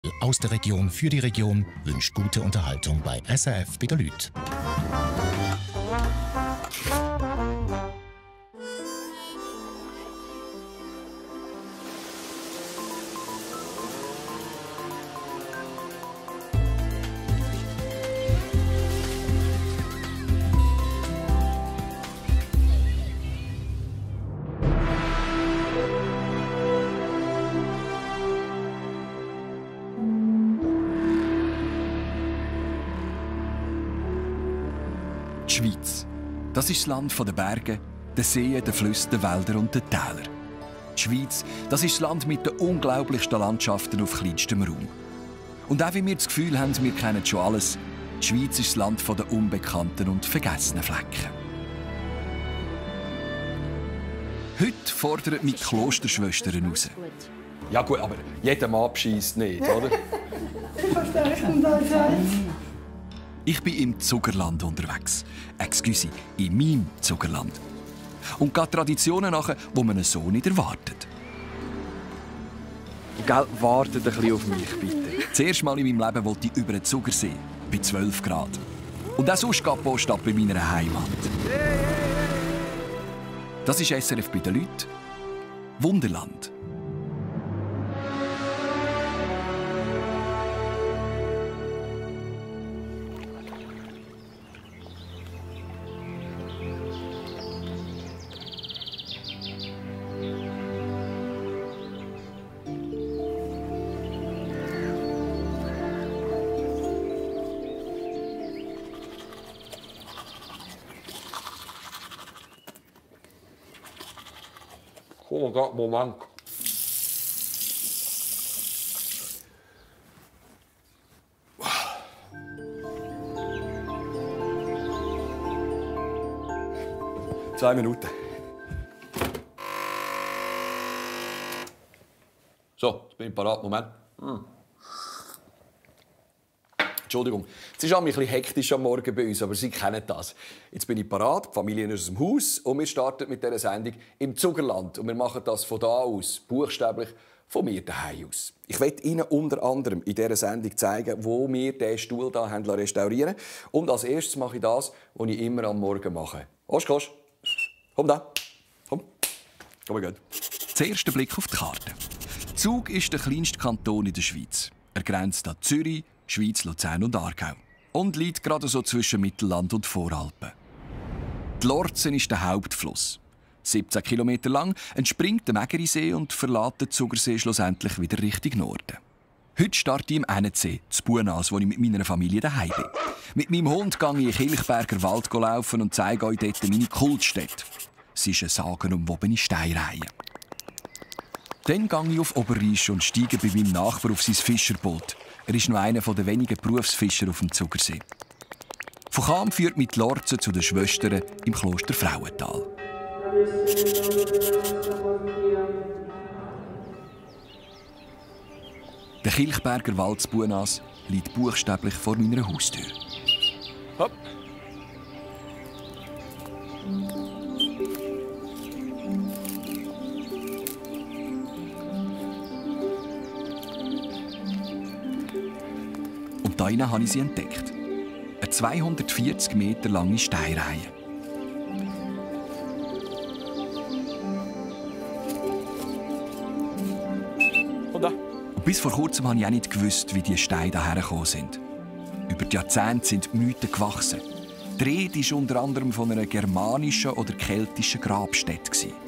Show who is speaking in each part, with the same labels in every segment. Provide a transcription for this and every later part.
Speaker 1: Aus der Region für die Region wünscht gute Unterhaltung bei SRF bei der Lüt.
Speaker 2: Die Schweiz. Das ist das Land der Berge, der Seen, der Flüsse, der Wälder und der Täler. Die Schweiz, das ist das Land mit den unglaublichsten Landschaften auf kleinstem Raum. Und auch wenn wir das Gefühl haben, wir kennen schon alles, die Schweiz ist das Land der unbekannten und vergessenen Flecken. Heute fordern mich Klosterschwestern raus.
Speaker 3: Ja gut, aber jeder Mann bescheisst nicht, oder?
Speaker 4: Ich verstehe nicht, was das heißt.
Speaker 2: Ich bin im Zuckerland unterwegs. Excuse, in meinem Zuckerland. Und gehe Traditionen nach, die man so nicht erwartet.
Speaker 3: Gell, wartet ein bisschen auf mich, bitte.
Speaker 2: Zuerst mal in meinem Leben wollte ich über den Zugersee, bei 12 Grad. Und auch sonst geht die Post ab bei meiner Heimat. Das ist SRF bei den Leuten. Wunderland.
Speaker 3: Oh Gott, Moment. Zwei Minuten. So, jetzt bin ich parat. Moment. Entschuldigung, es ist ein bisschen hektisch am Morgen bei uns, aber Sie kennen das. Jetzt bin ich parat, die Familie ist aus dem Haus und wir starten mit dieser Sendung im Zuckerland. Und wir machen das von da aus, buchstäblich von mir daheim aus. Ich möchte Ihnen unter anderem in dieser Sendung zeigen, wo wir diesen Stuhl hier restaurieren. Und als erstes mache ich das, was ich immer am Morgen mache. Oschkosch, komm da. Komm, wir gehen.
Speaker 2: Zuerst ein Blick auf die Karte. Zug ist der kleinste Kanton in der Schweiz. Er grenzt an Zürich, Schweiz, Luzern und Aargau. Und liegt gerade so zwischen Mittelland und Voralpen. Die Lorzen ist der Hauptfluss. 17 Kilometer lang entspringt der Mägerisee und verlässt den Zugersee schlussendlich wieder Richtung Norden. Heute starte ich im Enetsee, zu Buenas, wo ich mit meiner Familie daheim bin. Mit meinem Hund gehe ich in Kilchberger Wald laufen und zeige euch dort meine Kultstätte. Es ist eine sagenumwobene Steinreihe. Dann gehe ich auf Oberriesch und steige bei meinem Nachbar auf sein Fischerboot. Er ist noch einer der wenigen Berufsfischer auf dem Zugersee. Von Cham führt mich die Lorzen zu den Schwestern im Kloster Frauental. Der Kilchberger Wald zu Buenas liegt buchstäblich vor meiner Haustür.
Speaker 3: Hopp.
Speaker 2: Und da habe ich sie entdeckt. Eine 240 Meter lange Steinreihe. Und bis vor kurzem habe ich auch nicht gewusst, wie die Steine hierher gekommen sind. Über die Jahrzehnte sind die Mythen gewachsen. Die Rede ist unter anderem von einer germanischen oder keltischen Grabstätte.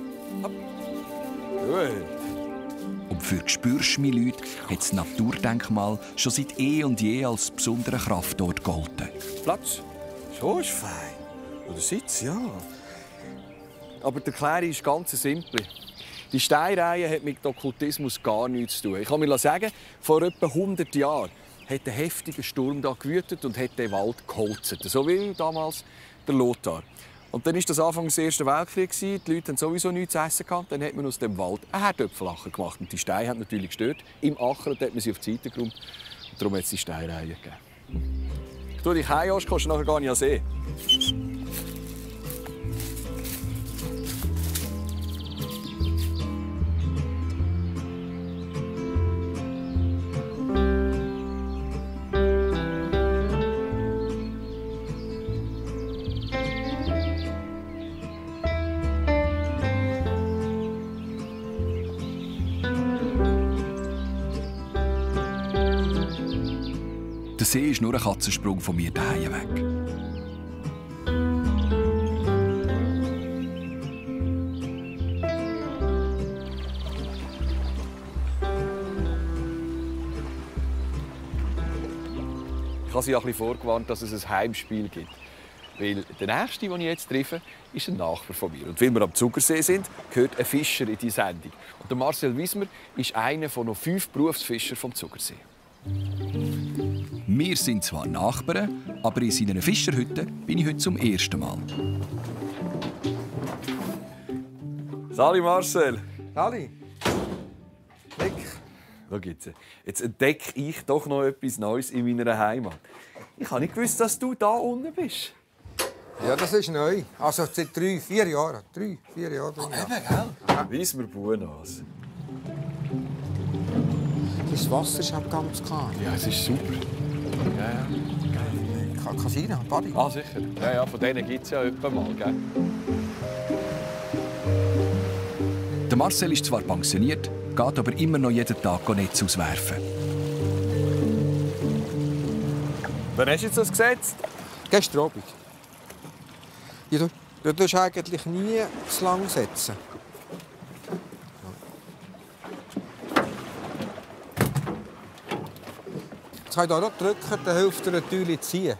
Speaker 2: Und für Gespürschmi-Leute hat das Naturdenkmal schon seit eh und je als besondere Kraftort gegolten.
Speaker 3: Platz? So ist fein. Oder Sitz, ja. Aber die Erklärung ist ganz simpel. Die Steinreihe hat mit Okkultismus gar nichts zu tun. Ich kann mir sagen, vor etwa 100 Jahren hat ein heftiger Sturm da gewütet und hat den Wald geholzt. So wie damals der Lothar. Und dann war das Anfang des Ersten Weltkriegs. Die Leute hatten sowieso nichts zu essen gehabt. Dann hat man aus dem Wald einen Herdöpfelacher gemacht. Und die Steine haben natürlich gestört. Im Acker hat man sie auf die Seite geräumt. Und darum hat es die Steinreihe gegeben. Ich tue dich heim, Josch, kannst du nachher gar nicht sehen.
Speaker 2: Der See ist nur ein Katzensprung von mir daheim weg.
Speaker 3: Ich habe Sie ein bisschen vorgewarnt, dass es ein Heimspiel gibt. Weil der Nächste, den ich jetzt treffe, ist ein Nachbar von mir. Und weil wir am Zugersee sind, gehört ein Fischer in die Sendung. Und der Marcel Wiesmer ist einer von noch 5 Berufsfischern vom Zugersee.
Speaker 2: Wir sind zwar Nachbarn, aber in seiner Fischerhütte bin ich heute zum ersten Mal.
Speaker 3: Sali Marcel.
Speaker 5: Sali. Weg.
Speaker 3: Schau jetzt entdecke ich doch noch etwas Neues in meiner Heimat. Ich habe nicht gewusst, dass du da unten bist.
Speaker 5: Ja, das ist neu. Also seit 3-4 Jahren. 3-4 Jahre.
Speaker 3: Wiesmer Buenas.
Speaker 5: Das Wasser ist auch ganz klar.
Speaker 3: Ja, es ist super. Ja.
Speaker 5: Kann sein, Badi.
Speaker 3: Ah, sicher. Ja, von denen gibt es ja etwa mal, gell?
Speaker 2: Der Marcel ist zwar pensioniert, geht aber immer noch jeden Tag Netz auswerfen.
Speaker 3: Wann hast du jetzt das gesetzt?
Speaker 5: Gestern Abend. Ja, du darfst eigentlich nie zu lang setzen. Jetzt kann ich hier noch drücken, dann hilft dir natürlich ziehen.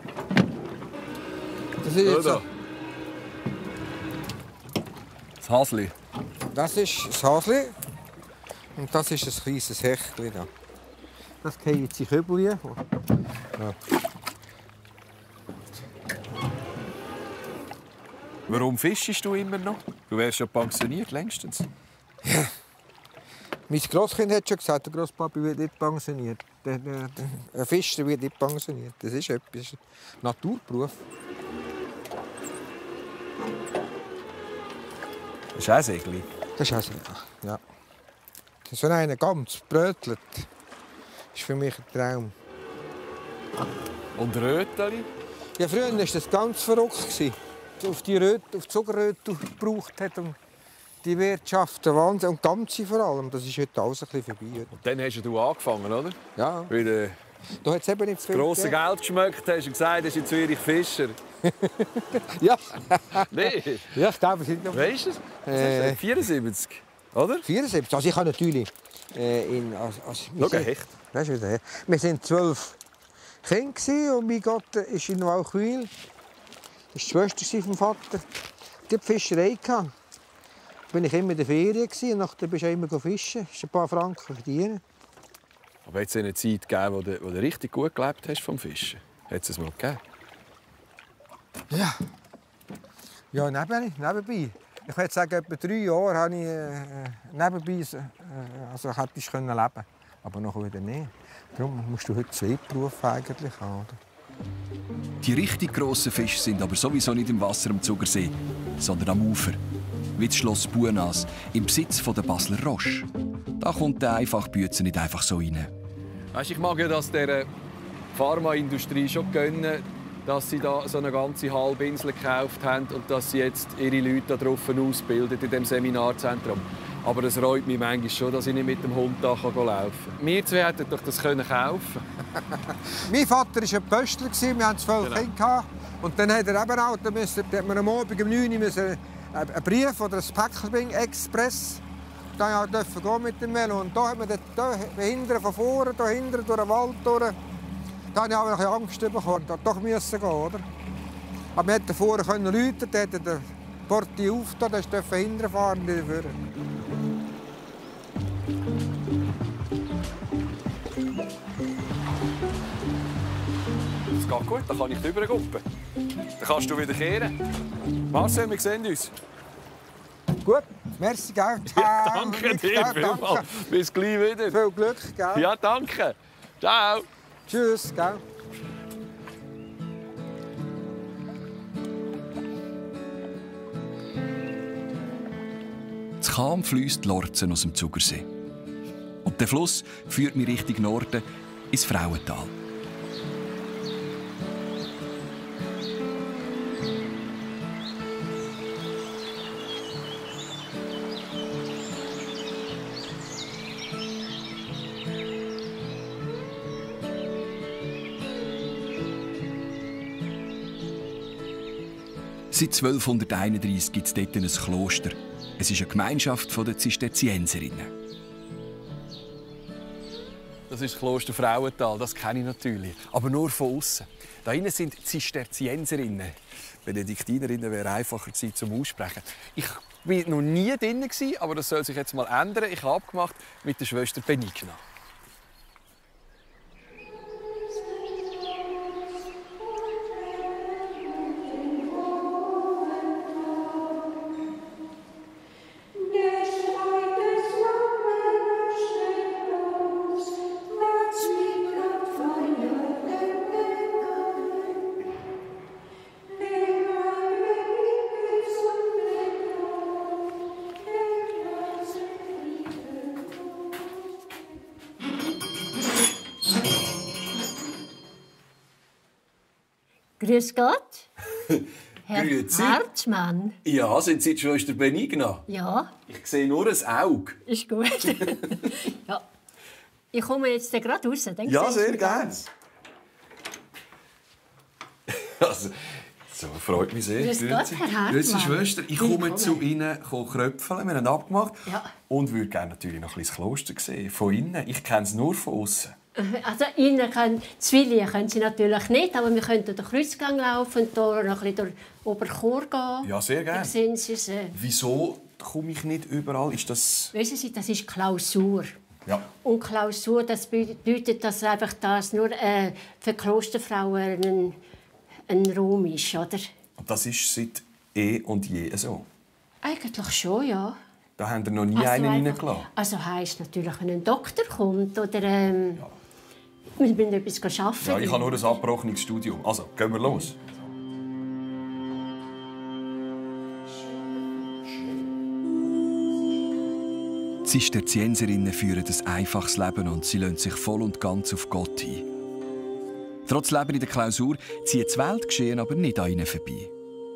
Speaker 5: Das ist jetzt so.
Speaker 3: Das Hasli.
Speaker 5: Das ist das Hasli und das ist ein kleines Hechtli. Das geht jetzt in Kübel. Ja.
Speaker 3: Warum fischst du immer noch? Du wärst schon pensioniert, längstens.
Speaker 5: Ja. Mein Grosskind hat schon gesagt, der Grosspapi wird nicht pensioniert. Ein Fischer wird nicht pensioniert. Das ist etwas. Naturberuf.
Speaker 3: Das ist auch ein Segli.
Speaker 5: Das ist auch so. Ja. Das ist, wenn einer ganz brötelt, ist für mich ein Traum.
Speaker 3: Und Röteli?
Speaker 5: Ja, früher war das ganz verrückt. Auf die Zuckerröte gebraucht hat und die Wirtschaft, der Wahnsinn und die Ganze vor allem. Das ist heute alles ein bisschen vorbei.
Speaker 3: Und dann hast du angefangen, oder?
Speaker 5: Ja.
Speaker 3: Weil du
Speaker 5: Da hat es eben nicht zu viel
Speaker 3: grosses Geld geschmeckt hast und gesagt, du bist in Zürich Fischer.
Speaker 5: Ja.
Speaker 3: Nee.
Speaker 5: Ja, ich glaube, es sind noch...
Speaker 3: Weißt du es? 74, oder?
Speaker 5: 74. Also ich habe natürlich
Speaker 3: Schau, ein Hecht.
Speaker 5: Weißt du, wieder, wir waren 12 Kinder und mein Gott ist in Wauchwil. Das war die Schwester vom Vater. Die hatte Fischerei. Da war ich immer in der Ferien und nachher bist du immer fischen. Das ist ein paar Franken verdienen.
Speaker 3: Aber hat es eine Zeit gegeben, wo du richtig gut gelebt hast vom Fischen? Hat es mal gegeben?
Speaker 5: Ja. Ja, nebenbei. Ich würde sagen, etwa 3 Jahre habe ich nebenbei also hätte ich leben können. Aber noch wieder nicht. Darum musst du heute 2 Berufe eigentlich haben. Oder?
Speaker 2: Die richtig grossen Fische sind aber sowieso nicht im Wasser am Zugersee, sondern am Ufer. Wie das Schloss Buenas, im Besitz der Basler Roche. Da kommt der Einfachbüzer nicht einfach so rein.
Speaker 3: Weißt, ich mag ja das der Pharmaindustrie schon gönnen, dass sie da so eine ganze Halbinsel gekauft haben und dass sie jetzt ihre Leute darauf ausbilden in diesem Seminarzentrum. Aber es reut mich manchmal schon, dass ich nicht mit dem Hund da laufen kann. Wir zwei hätten doch das kaufen können.
Speaker 5: Mein Vater war ein Pöstler, wir hatten 12 Kinder. Und dann hat er eben auch, da hat man am Abend um 9 Uhr einen Brief oder ein Päckchen bringen, Express. Da durfte ich mit dem Velo. Und da hat man hinten von vorne, da hinten durch den Wald durch. Da hatte ich auch ein bisschen Angst bekommen, da doch müssen gehen, oder? Aber man konnte vorne rufen, da hat der Porti aufgetan, da durfte hinten fahren.
Speaker 3: Das geht gut, dann kann ich rübergucken. Dann kannst du wieder kehren. Marcel, wir sehen uns.
Speaker 5: Gut, merci, gell?
Speaker 3: Ja, danke dir vielmals. Bis gleich wieder.
Speaker 5: Viel Glück, gell?
Speaker 3: Ja, danke. Ciao.
Speaker 5: Tschüss, gell?
Speaker 2: Das Cham fliesst Lorzen aus dem Zugersee. Und der Fluss führt mich Richtung Norden ins Frauental. Seit 1231 gibt es dort ein Kloster. Es ist eine Gemeinschaft der Zisterzienserinnen.
Speaker 3: Das ist das Kloster Frauental, das kenne ich natürlich. Aber nur von außen. Da hinten sind Zisterzienserinnen. Benediktinerinnen wäre einfacher gewesen zum Aussprechen. Ich war noch nie drin, aber das soll sich jetzt mal ändern. Ich habe abgemacht mit der Schwester Benigna.
Speaker 6: Grüß Gott. Herr
Speaker 3: Grüezi.
Speaker 6: Hartmann.
Speaker 3: Ja, sind Sie die Schwester Benigna?
Speaker 6: Ja,
Speaker 3: Ich sehe nur ein Auge.
Speaker 6: ist gut. Ja. Ich komme jetzt gerade raus. Dann
Speaker 3: Ja,
Speaker 6: sehen Sie
Speaker 3: sehr
Speaker 6: mich
Speaker 3: gerne.
Speaker 6: ganz.
Speaker 3: Also, so, freut mich sehr.
Speaker 6: Grüß Gott, Herr Hartmann.
Speaker 3: Grüezi, Schwester. Ich komme
Speaker 6: Willkommen.
Speaker 3: zu Ihnen kröpfeln. Wir haben abgemacht.
Speaker 6: Ja.
Speaker 3: Und würde gerne natürlich noch ein bisschen das Kloster sehen. Von innen. Ich kenne es nur von außen.
Speaker 6: Also innen Zwillinge können Sie natürlich nicht, aber wir können durch den Kreuzgang laufen und da noch ein bisschen durch Oberchor gehen.
Speaker 3: Ja, sehr gerne.
Speaker 6: Dann sehen Sie es.
Speaker 3: Wieso komme ich nicht überall? Ist das...
Speaker 6: Wissen Sie, das ist Klausur.
Speaker 3: Ja.
Speaker 6: Und Klausur, das bedeutet, dass einfach das nur für Klosterfrauen ein Raum ist, oder?
Speaker 3: Und das ist seit eh und je so.
Speaker 6: Eigentlich schon, ja.
Speaker 3: Da haben wir noch nie einen
Speaker 6: einfach-
Speaker 3: reingelassen.
Speaker 6: Also heisst natürlich, wenn ein Doktor kommt oder wir müssen etwas arbeiten.
Speaker 3: Ja, ich habe nur ein abgebrochenes Studium. Also, gehen wir los.
Speaker 2: Die Zisterzienserinnen führen ein einfaches Leben und sie lassen sich voll und ganz auf Gott ein. Trotz Leben in der Klausur zieht das Weltgeschehen aber nicht an ihnen vorbei.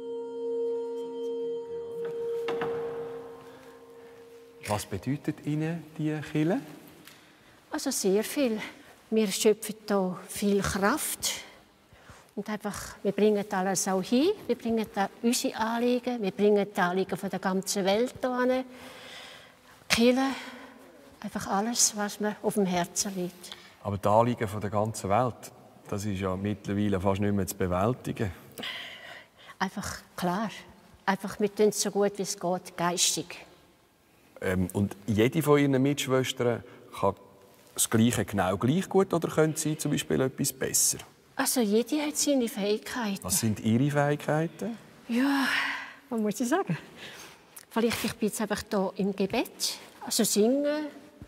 Speaker 3: Was bedeutet Ihnen die Kirche?
Speaker 6: Also sehr viel. Wir schöpfen hier viel Kraft. Und einfach, wir bringen alles auch hin. Wir bringen da unsere Anliegen. Wir bringen die Anliegen von der ganzen Welt hierhin. Kirche, einfach alles, was mir auf dem Herzen liegt.
Speaker 3: Aber die Anliegen der ganzen Welt, das ist ja mittlerweile fast nicht mehr zu bewältigen.
Speaker 6: Einfach klar. Einfach, wir tun es so gut, wie es geht, geistig.
Speaker 3: Und jede von Ihren Mitschwestern kann das Gleiche genau gleich gut oder können sie zum Beispiel etwas besser?
Speaker 6: Also jede hat seine Fähigkeiten.
Speaker 3: Was sind Ihre Fähigkeiten?
Speaker 6: Ja, was muss ich sagen? Vielleicht ich bin jetzt einfach hier im Gebet. Also singen,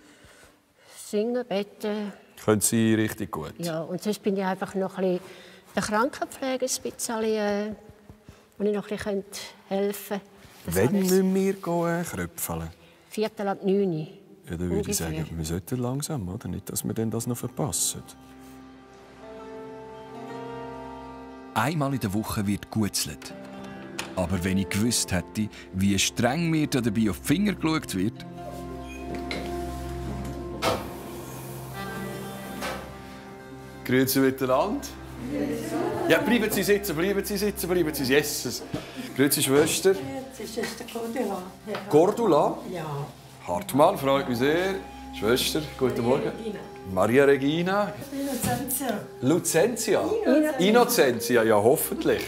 Speaker 6: beten.
Speaker 3: Können Sie richtig gut?
Speaker 6: Ja, und sonst bin ich einfach noch ein bisschen der Krankenpflege ein bisschen, wo ich noch ein bisschen helfen könnte.
Speaker 3: Wann müssen wir kröpfeln?
Speaker 6: 8:45.
Speaker 3: Ja, dann würde ich sagen, wir sollten langsam, oder? Nicht, dass wir denn das noch verpassen.
Speaker 2: Einmal in der Woche wird gegutzelt. Aber wenn ich gewusst hätte, wie streng mir da dabei auf die Finger geschaut wird.
Speaker 3: Grüezi miteinander. Ja, bleiben Sie sitzen, bleiben Sie sitzen, bleiben Sie. Jesus. Grüezi, Schwester.
Speaker 4: Das ist der Cordula.
Speaker 3: Cordula.
Speaker 4: Ja.
Speaker 3: Hartmann, freut mich sehr. Schwester, guten Morgen. Maria Regina. Lucentia. Innocentia, ja, hoffentlich.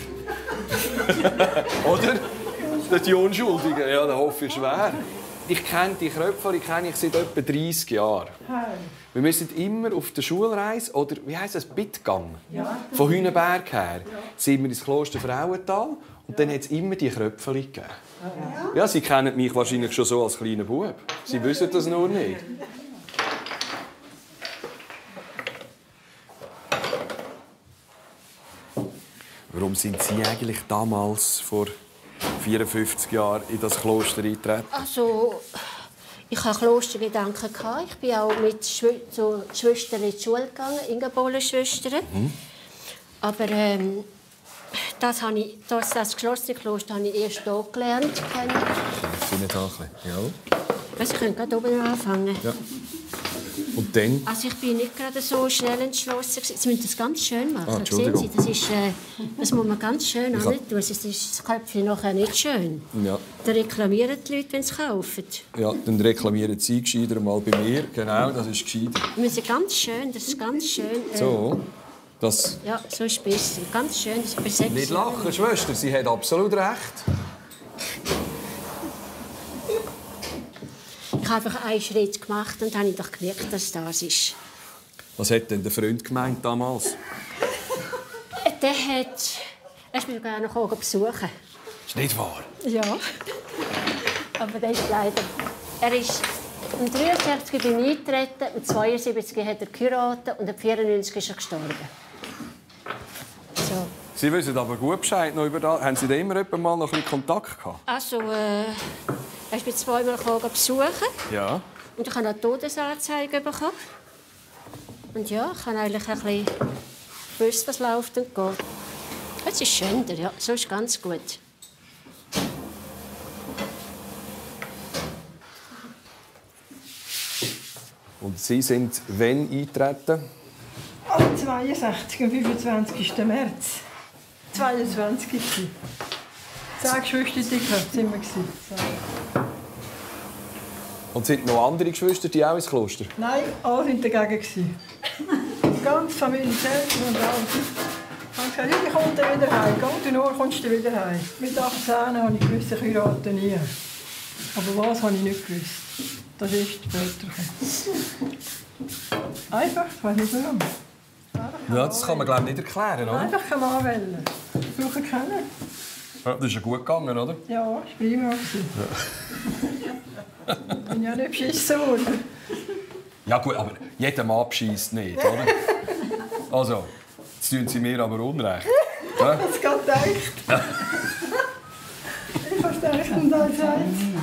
Speaker 3: Oder? Die Unschuldigen, ja, da hoffe ich schwer. Ich kenne die Kröpfer, seit etwa 30 Jahren. Wir müssen immer auf der Schulreise, oder wie heisst das, Bittgang? Ja. Von Hühnenberg her, sind wir ins Kloster Frauental und dann hat es immer die Kröpfer gegeben. Ja, Sie kennen mich wahrscheinlich schon so als kleiner Bub. Sie wissen das nur nicht. Warum sind Sie eigentlich damals vor 54 Jahren in das Kloster eingetreten?
Speaker 6: Also, ich hatte Klostergedanken. Ich bin auch mit zu Schwestern in die Schule gegangen, Ingeborle-Schwestern. Aber das geschlossene Kloster habe ich erst hier gelernt.
Speaker 3: Sie nicht auch ein bisschen? Ja.
Speaker 6: Also, ich könnte gerade oben anfangen.
Speaker 3: Ja. Und dann?
Speaker 6: Also ich bin nicht gerade so schnell entschlossen. Sie müssen das ganz schön machen.
Speaker 3: Entschuldigung.
Speaker 6: Sehen Sie, das muss man ganz schön tun. Sonst ist das Köpfchen nachher nicht schön.
Speaker 3: Ja.
Speaker 6: Dann reklamieren die Leute, wenn sie kaufen.
Speaker 3: Ja, dann reklamieren Sie gescheiter mal bei mir. Genau, das ist gescheiter.
Speaker 6: Wir müssen ganz schön, das ist ganz schön.
Speaker 3: So, das...
Speaker 6: Ja, so ist es besser. Ganz schön, das ist perfekt.
Speaker 3: Nicht lachen, Schwester, sie hat absolut recht.
Speaker 6: Ich habe einfach einen Schritt gemacht und dann habe ich doch gemerkt, dass das ist.
Speaker 3: Was hat denn der Freund gemeint damals?
Speaker 6: Der hat... Er will gerne noch besuchen.
Speaker 3: Ist nicht wahr?
Speaker 6: Ja. Aber das ist leider... Er ist um 63 bei mir eingetreten, mit 72 hat er geheiratet und am 94 ist er gestorben. So.
Speaker 3: Sie wissen aber gut Bescheid noch über das. Haben Sie da immer mal noch ein bisschen Kontakt gehabt?
Speaker 6: Also, er ist mich zweimal besuchen.
Speaker 3: Ja.
Speaker 6: Und ich habe eine Todesanzeige bekommen. Und ja, ich habe eigentlich ein bisschen gewusst, was läuft und geht. Es ist schön, ja. So ist ganz gut.
Speaker 3: Und Sie sind wann eingetreten?
Speaker 4: Am 62. am 25. März. 22. 10 Geschwister sind wir.
Speaker 3: Und sind noch andere Geschwister, die auch ins Kloster?
Speaker 4: Nein, alle waren dagegen. Die ganze Familie selbst und alles. Ich habe gesagt, ich komme dann wieder heim. Geh nur, kommst du wieder heim. Mit 18 habe ich gewusst, ich heirate nie. Aber was habe ich nicht gewusst. Das ist später. Einfach, ich weiß nicht warum.
Speaker 3: Ja, das kann man glaube ich nicht erklären, oder?
Speaker 4: Einfach keinen Mann wählen. Ich brauche keinen.
Speaker 3: Ja, das ist ja gut gegangen, oder?
Speaker 4: Ja, ich war immer. Ich bin ja nicht beschissen worden.
Speaker 3: Ja gut, aber jeder Mann bescheisst nicht, oder? Also, jetzt tun Sie mir aber Unrecht. Ja?
Speaker 4: Das geht gedacht. Ich habe gedacht, und dann sagt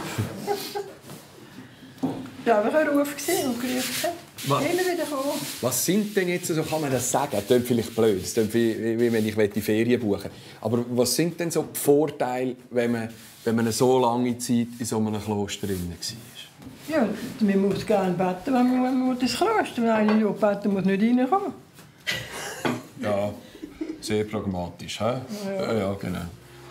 Speaker 4: es war einfach ein Ruf und gerufen hat.
Speaker 3: Was?
Speaker 4: Immer wieder kommen.
Speaker 3: Was sind denn jetzt, so kann man das sagen? Das klingt vielleicht blöd, das klingt wie wenn ich die Ferien buchen. Aber was sind denn so die Vorteile, wenn man eine so lange Zeit in so einem Kloster drin war?
Speaker 4: Ja, man muss gerne beten, wenn man ins Kloster. Wenn einer nicht beten muss, nicht reinkommen.
Speaker 3: Ja, sehr pragmatisch, hä? Ja, genau.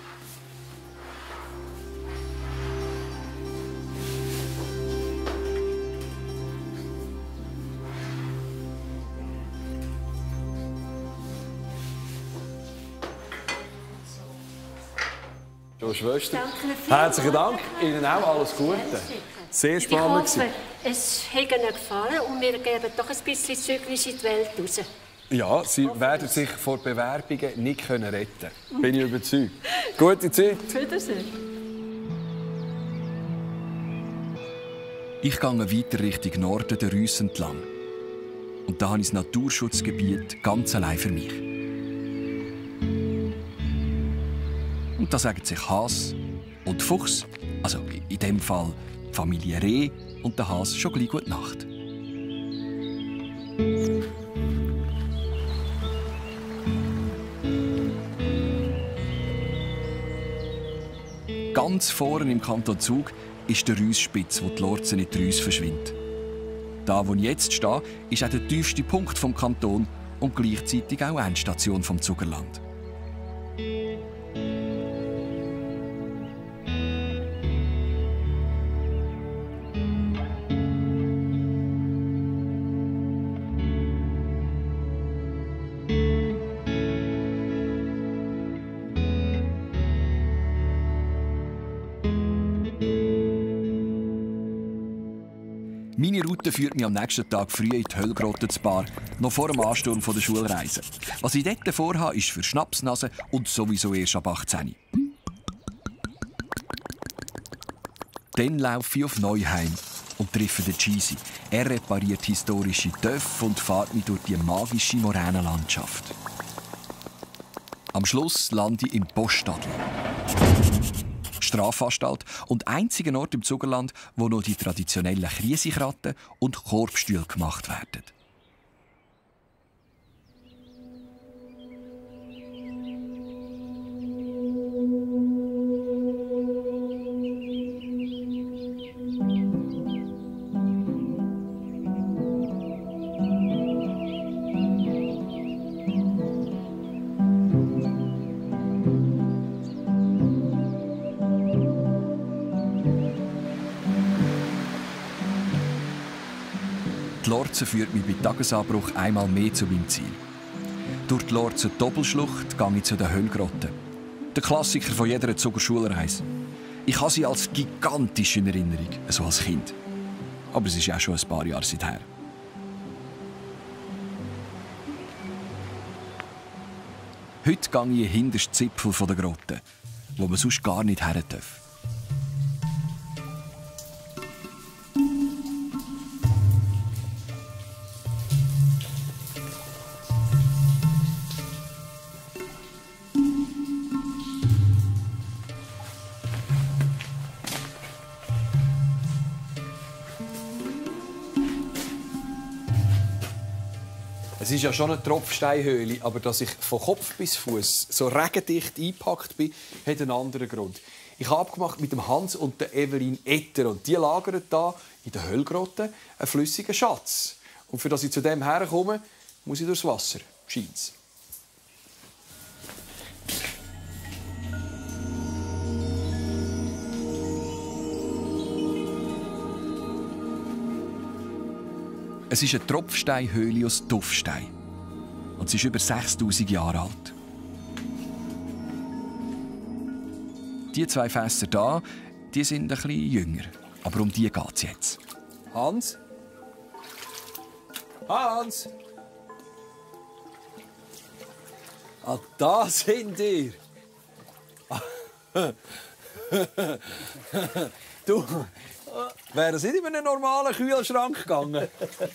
Speaker 3: So, Schwester. Herzlichen Dank. Ihnen auch alles Gute. Sehr spannend.
Speaker 6: Ich hoffe, es hat Ihnen gefallen und wir geben doch ein bisschen Zeugnis in die Welt raus.
Speaker 3: Ja, Sie werden sich vor Bewerbungen nicht retten können. Bin ich überzeugt. Gute Zeit.
Speaker 4: Wiedersehen.
Speaker 2: Ich gehe weiter Richtung Norden der Reuss entlang. Und da habe ich das Naturschutzgebiet ganz allein für mich. Und da sagen sich Hase und Fuchs, also in dem Fall die Familie Reh und der Hase schon gleich gute Nacht. Ganz vorne im Kanton Zug ist der Reusspitz, wo die Lorzen in die Reuss verschwindet. Da, wo ich jetzt stehe, ist auch der tiefste Punkt vom Kanton und gleichzeitig auch Endstation vom Zugerland. Meine Route führt mich am nächsten Tag früh in die Höllgrotten-Bar, noch vor dem Ansturm der Schulreise. Was ich dort vorhabe, ist für Schnapsnase und sowieso erst ab 18. Dann laufe ich auf Neuheim und treffe den Cheesy. Er repariert historische Töpfe und fährt mich durch die magische Moränenlandschaft. Am Schluss lande ich im Poststadl. Strafanstalt und einziger Ort im Zugerland, wo noch die traditionellen Kriesikratten und Korbstühle gemacht werden. Die Lorze führt mich bei Tagesanbruch einmal mehr zu meinem Ziel. Durch die Lorze Doppelschlucht gehe ich zu den Höllgrotten. Der Klassiker von jeder Zugerschulreise. Ich habe sie als gigantisch in Erinnerung, so als Kind. Aber es ist auch schon ein paar Jahre seither. Heute gehe ich in den hintersten Zipfel der Grotte, wo man sonst gar nicht her darf.
Speaker 3: Es ist ja schon eine Tropfsteinhöhle, aber dass ich von Kopf bis Fuß so regendicht eingepackt bin, hat einen anderen Grund. Ich habe abgemacht mit dem Hans und der Evelyn Etter und die lagern da in der Höllgrotte einen flüssigen Schatz. Und für dass ich zu dem herkomme, muss ich durchs Wasser, scheint's.
Speaker 2: Es ist eine Tropfsteinhöhle aus Tuffstein. Und sie ist über 6000 Jahre alt. Die zwei Fässer hier, die sind ein bisschen jünger. Aber um die geht es jetzt.
Speaker 3: Hans? Hans? Ah, da sind ihr. Du, wäre das nicht in einen normalen Kühlschrank gegangen?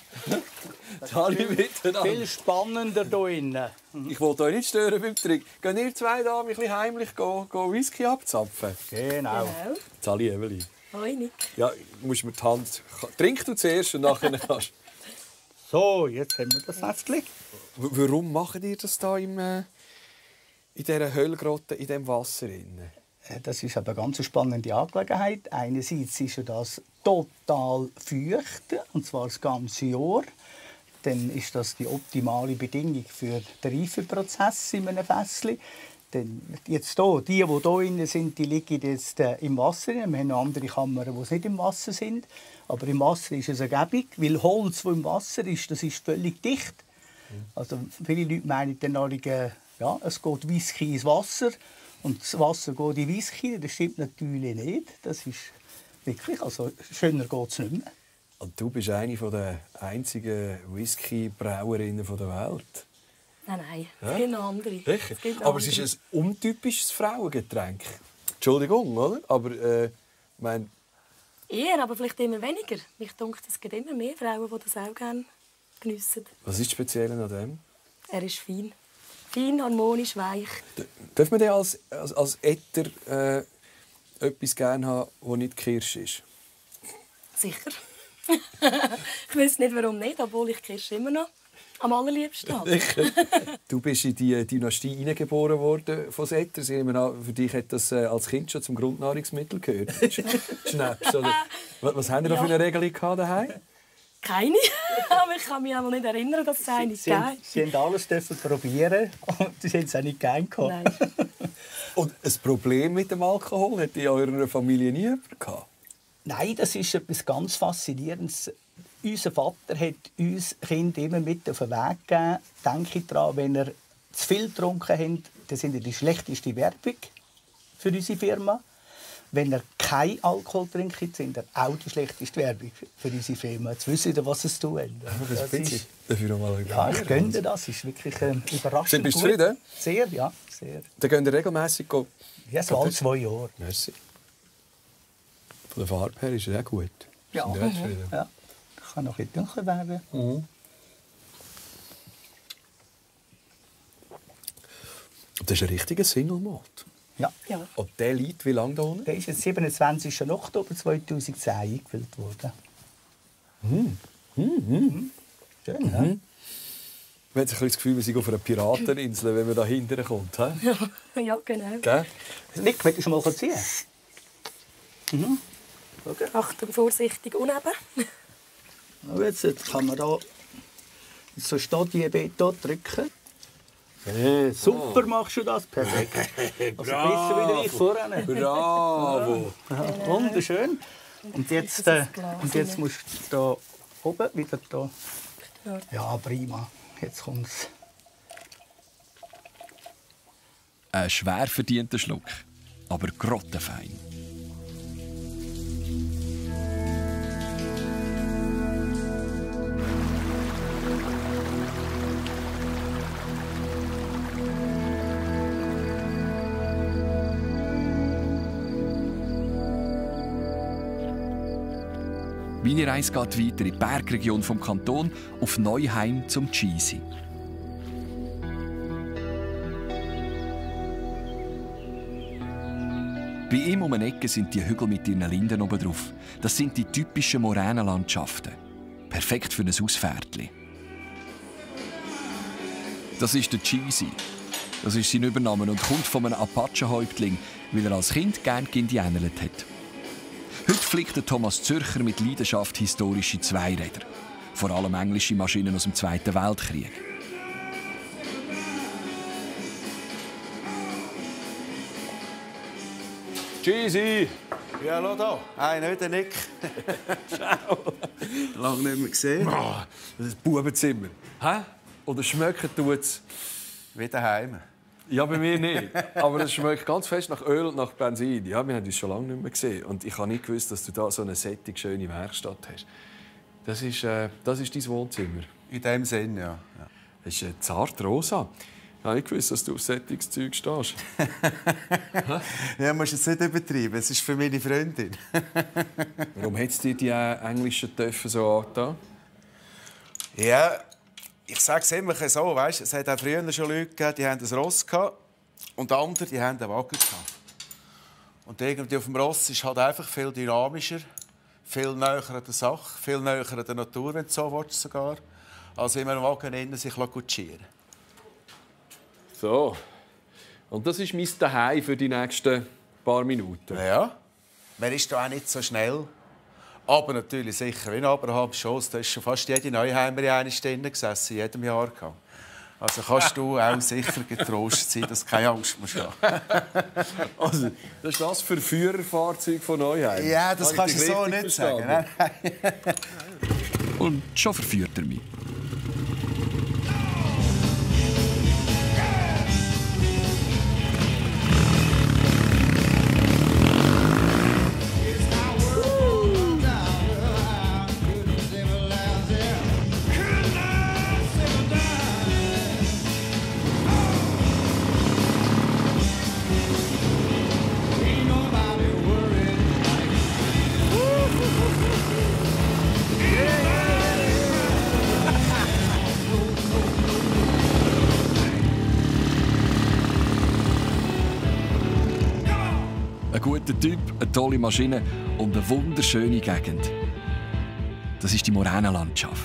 Speaker 7: Viel spannender hier innen.
Speaker 3: Ich wollte euch nicht stören beim Trick. Gehen ihr zwei da ein bisschen heimlich Whisky abzapfen?
Speaker 7: Genau.
Speaker 3: Sali Evelyn.
Speaker 8: Hoi, Nick.
Speaker 3: Ja, musst mir die Hand... Trink du zuerst und nachher kannst...
Speaker 7: So, jetzt haben wir das Säftchen.
Speaker 3: Warum macht ihr das da in dieser Höllgrotte, in diesem Wasser?
Speaker 7: Das ist eine ganz spannende Angelegenheit. Einerseits ist das total feucht, und zwar das ganze Jahr. Dann ist das die optimale Bedingung für den Reifeprozess in einem Fässchen. Denn jetzt hier, die hier drin sind, die liegen jetzt im Wasser. Wir haben noch andere Kammern, die nicht im Wasser sind. Aber im Wasser ist es ergiebig, weil Holz, das im Wasser ist, das ist völlig dicht. Also viele Leute meinen dann, ja, es geht Whisky ins Wasser und das Wasser geht in Whisky. Das stimmt natürlich nicht. Das ist wirklich, also schöner geht es nicht mehr.
Speaker 3: Und du bist eine der einzigen Whisky-Brauerinnen der Welt.
Speaker 8: Nein, es gibt noch andere.
Speaker 3: Aber es ist ein untypisches Frauengetränk. Entschuldigung, oder? Aber mein...
Speaker 8: Eher, aber vielleicht immer weniger. Mich denke, es gibt immer mehr Frauen, die das auch gerne geniessen.
Speaker 3: Was ist speziell an dem?
Speaker 8: Er ist fein. Fein, harmonisch, weich.
Speaker 3: Darf man denn als Etter etwas gerne haben, das nicht Kirsch ist?
Speaker 8: Sicher. Ich weiß nicht, warum nicht, obwohl ich Kirsch immer noch am allerliebsten habe.
Speaker 3: Du bist in die Dynastie hineingeboren worden von Etter. Für dich hat das als Kind schon zum Grundnahrungsmittel gehört. Schnaps, oder? Was haben wir da für eine Regelung daheim?
Speaker 8: Keine, aber ich kann mich auch nicht erinnern, dass es eine gab.
Speaker 7: Sie haben alles probieren und sie haben es auch nicht gerne gehabt.
Speaker 3: Und ein Problem mit dem Alkohol hat in eurer Familie nie jemand gehabt?
Speaker 7: Nein, das ist etwas ganz Faszinierendes. Unser Vater hat uns Kinder immer mit auf den Weg gegeben. Denke daran, wenn ihr zu viel getrunken habt, dann sind ihr die schlechteste Werbung für unsere Firma. Wenn ihr keinen Alkohol trinkt, sind ihr auch die schlechteste Werbung für unsere Firma. Jetzt wisst ihr, was es tun.
Speaker 3: Ja,
Speaker 7: ich gönne das. Das ist wirklich überraschend.
Speaker 3: Bist du zufrieden?
Speaker 7: Sehr, ja. Sehr.
Speaker 3: Dann gehen wir regelmässig.
Speaker 7: Ja, so alle 2 Jahre.
Speaker 3: Merci. Von der Farbe her ist es auch gut.
Speaker 7: Ja, ja. Kann noch etwas dunkler werden.
Speaker 3: Mhm. Das ist ein richtiger Single Malt.
Speaker 7: Ja.
Speaker 3: Und der liegt wie lange da unten?
Speaker 7: Der ist am 27. Oktober 2010 eingefüllt worden. Schön, ja?
Speaker 3: Man hat sich das Gefühl, wir sind auf einer Pirateninsel, wenn man da hinten kommt.
Speaker 8: Ja, genau.
Speaker 3: Gell?
Speaker 7: Nick, willst du schon mal ziehen?
Speaker 8: Okay. Achtung, vorsichtig, uneben.
Speaker 7: Jetzt kann man da so Stadionbeton drücken. Super machst du das, perfekt. Also besser wie ich vorhin.
Speaker 3: Bravo!
Speaker 7: Wunderschön. Und jetzt musst du da oben wieder da. Ja, prima. Jetzt kommt's.
Speaker 2: Ein schwer verdienter Schluck, aber grottenfein. Meine Reise geht weiter in die Bergregion vom Kanton auf Neuheim zum Cheesy. Bei ihm um eine Ecke sind die Hügel mit ihren Linden oben drauf. Das sind die typischen Moränenlandschaften. Perfekt für ein Ausfährtli. Das ist der Cheesy. Das ist sein Übername und kommt von einem Apache-Häuptling, weil er als Kind gerne indianert hat. Heute flickt der Thomas Zürcher mit Leidenschaft historische Zweiräder. Vor allem englische Maschinen aus dem Zweiten Weltkrieg.
Speaker 3: Cheesy!
Speaker 9: Ja, schau da. Einer, der Nick.
Speaker 3: Ciao!
Speaker 9: Lange nicht mehr gesehen.
Speaker 3: Oh, das ist ein Bubenzimmer. Hä? Oder schmeckt es?
Speaker 9: Wie daheim.
Speaker 3: Ja, bei mir nicht. Aber es schmeckt ganz fest nach Öl und nach Benzin. Ja, wir haben uns schon lange nicht mehr gesehen. Und ich habe nicht gewusst, dass du da so eine sättig schöne Werkstatt hast. Das ist dein Wohnzimmer.
Speaker 9: In dem Sinn, ja.
Speaker 3: Das ist zart rosa. Ich habe nicht gewusst, dass du auf sättiges Zeug stehst.
Speaker 9: Ja, musst es nicht übertreiben. Es ist für meine Freundin.
Speaker 3: Warum hat es dir die englischen Töpfe so angetan?
Speaker 9: Ja, ich sage es immer so. Weißt, es hat auch früher schon Leute gegeben, die hatten ein Ross und andere die hatten einen Wagen. Und irgendwie auf dem Ross ist halt einfach viel dynamischer, viel näher an der Sache, viel näher an der Natur, wenn du so willst, sogar, als in einem Wagen innen sich kutschieren.
Speaker 3: So. Und das ist mein Zuhause für die nächsten paar Minuten.
Speaker 9: Ja, man ist da auch nicht so schnell. Aber natürlich sicher, wie in Abrahams Schoss, da ist schon fast jede Neuheimerin eine Stunde gesessen, in jedem Jahr. Also kannst du auch sicher getrost sein, dass du keine Angst musst haben.
Speaker 3: Also, das ist das für Führerfahrzeug von Neuheim?
Speaker 9: Ja, das kannst du so nicht sagen. Nein.
Speaker 2: Und schon verführt er mich. Ein guter Typ, eine tolle Maschine und eine wunderschöne Gegend. Das ist die Moränenlandschaft.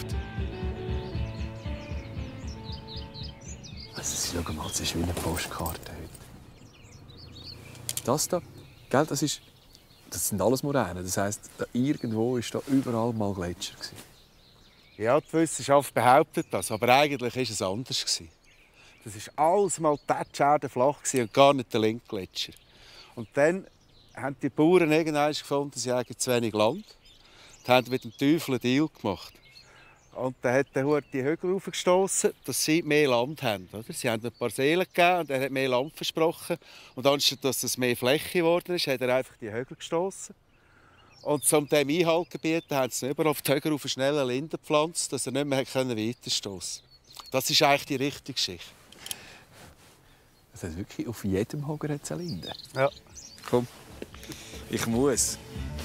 Speaker 3: Also, schau mal, das ist wie eine Postkarte heute. Das da, gell, das sind alles Moränen. Das heisst, da irgendwo war da überall mal Gletscher.
Speaker 9: Ja, die Wissenschaft behauptet das, aber eigentlich war es anders. Das war alles mal Tätscherde flach und gar nicht der Linkgletscher. Und dann haben die Bauern irgendwann gefunden, sie hätten zu wenig Land. Die haben mit dem Teufel einen Deal gemacht. Und dann hat der Hut die Hügel aufgestossen, dass sie mehr Land haben. Oder? Sie haben ein paar Seelen gegeben und er hat mehr Land versprochen. Und anstatt dass es mehr Fläche geworden ist, hat er einfach die Hügel gestossen. Und um dem Einhalt zu bieten, haben sie überall auf die Hügel auf schnelle Linden gepflanzt, dass er nicht mehr weiterstossen konnte. Das ist eigentlich die richtige Geschichte.
Speaker 3: Das heißt wirklich, auf jedem Hocker hat es eine Linde.
Speaker 9: Ja.
Speaker 3: Komm, ich muss.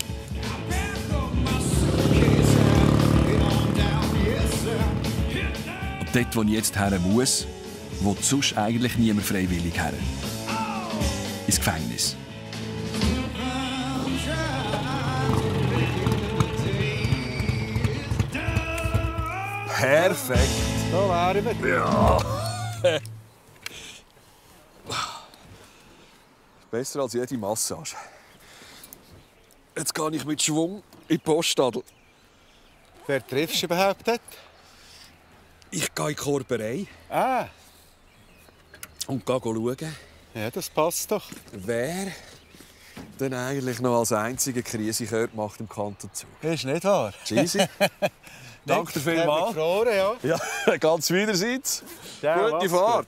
Speaker 2: Und dort, wo ich jetzt her muss, will sonst eigentlich niemand freiwillig her. Ins Gefängnis.
Speaker 3: Perfekt.
Speaker 9: Da wären wir.
Speaker 3: Ja. Besser als jede Massage. Jetzt gehe ich mit Schwung in die Postadel.
Speaker 9: Wer triffst du überhaupt dort?
Speaker 3: Ich gehe in die Korberei.
Speaker 9: Ah.
Speaker 3: Und gehe schauen,
Speaker 9: Ja, das passt doch.
Speaker 3: wer denn eigentlich noch als einziger Krisekörper macht im Kanton Zug.
Speaker 9: Ist nicht wahr?
Speaker 3: Cheesy? Danke dir vielmals.
Speaker 9: Ja.
Speaker 3: Ja, ganz wiederseits.
Speaker 9: Ja,
Speaker 3: Gute Fahrt.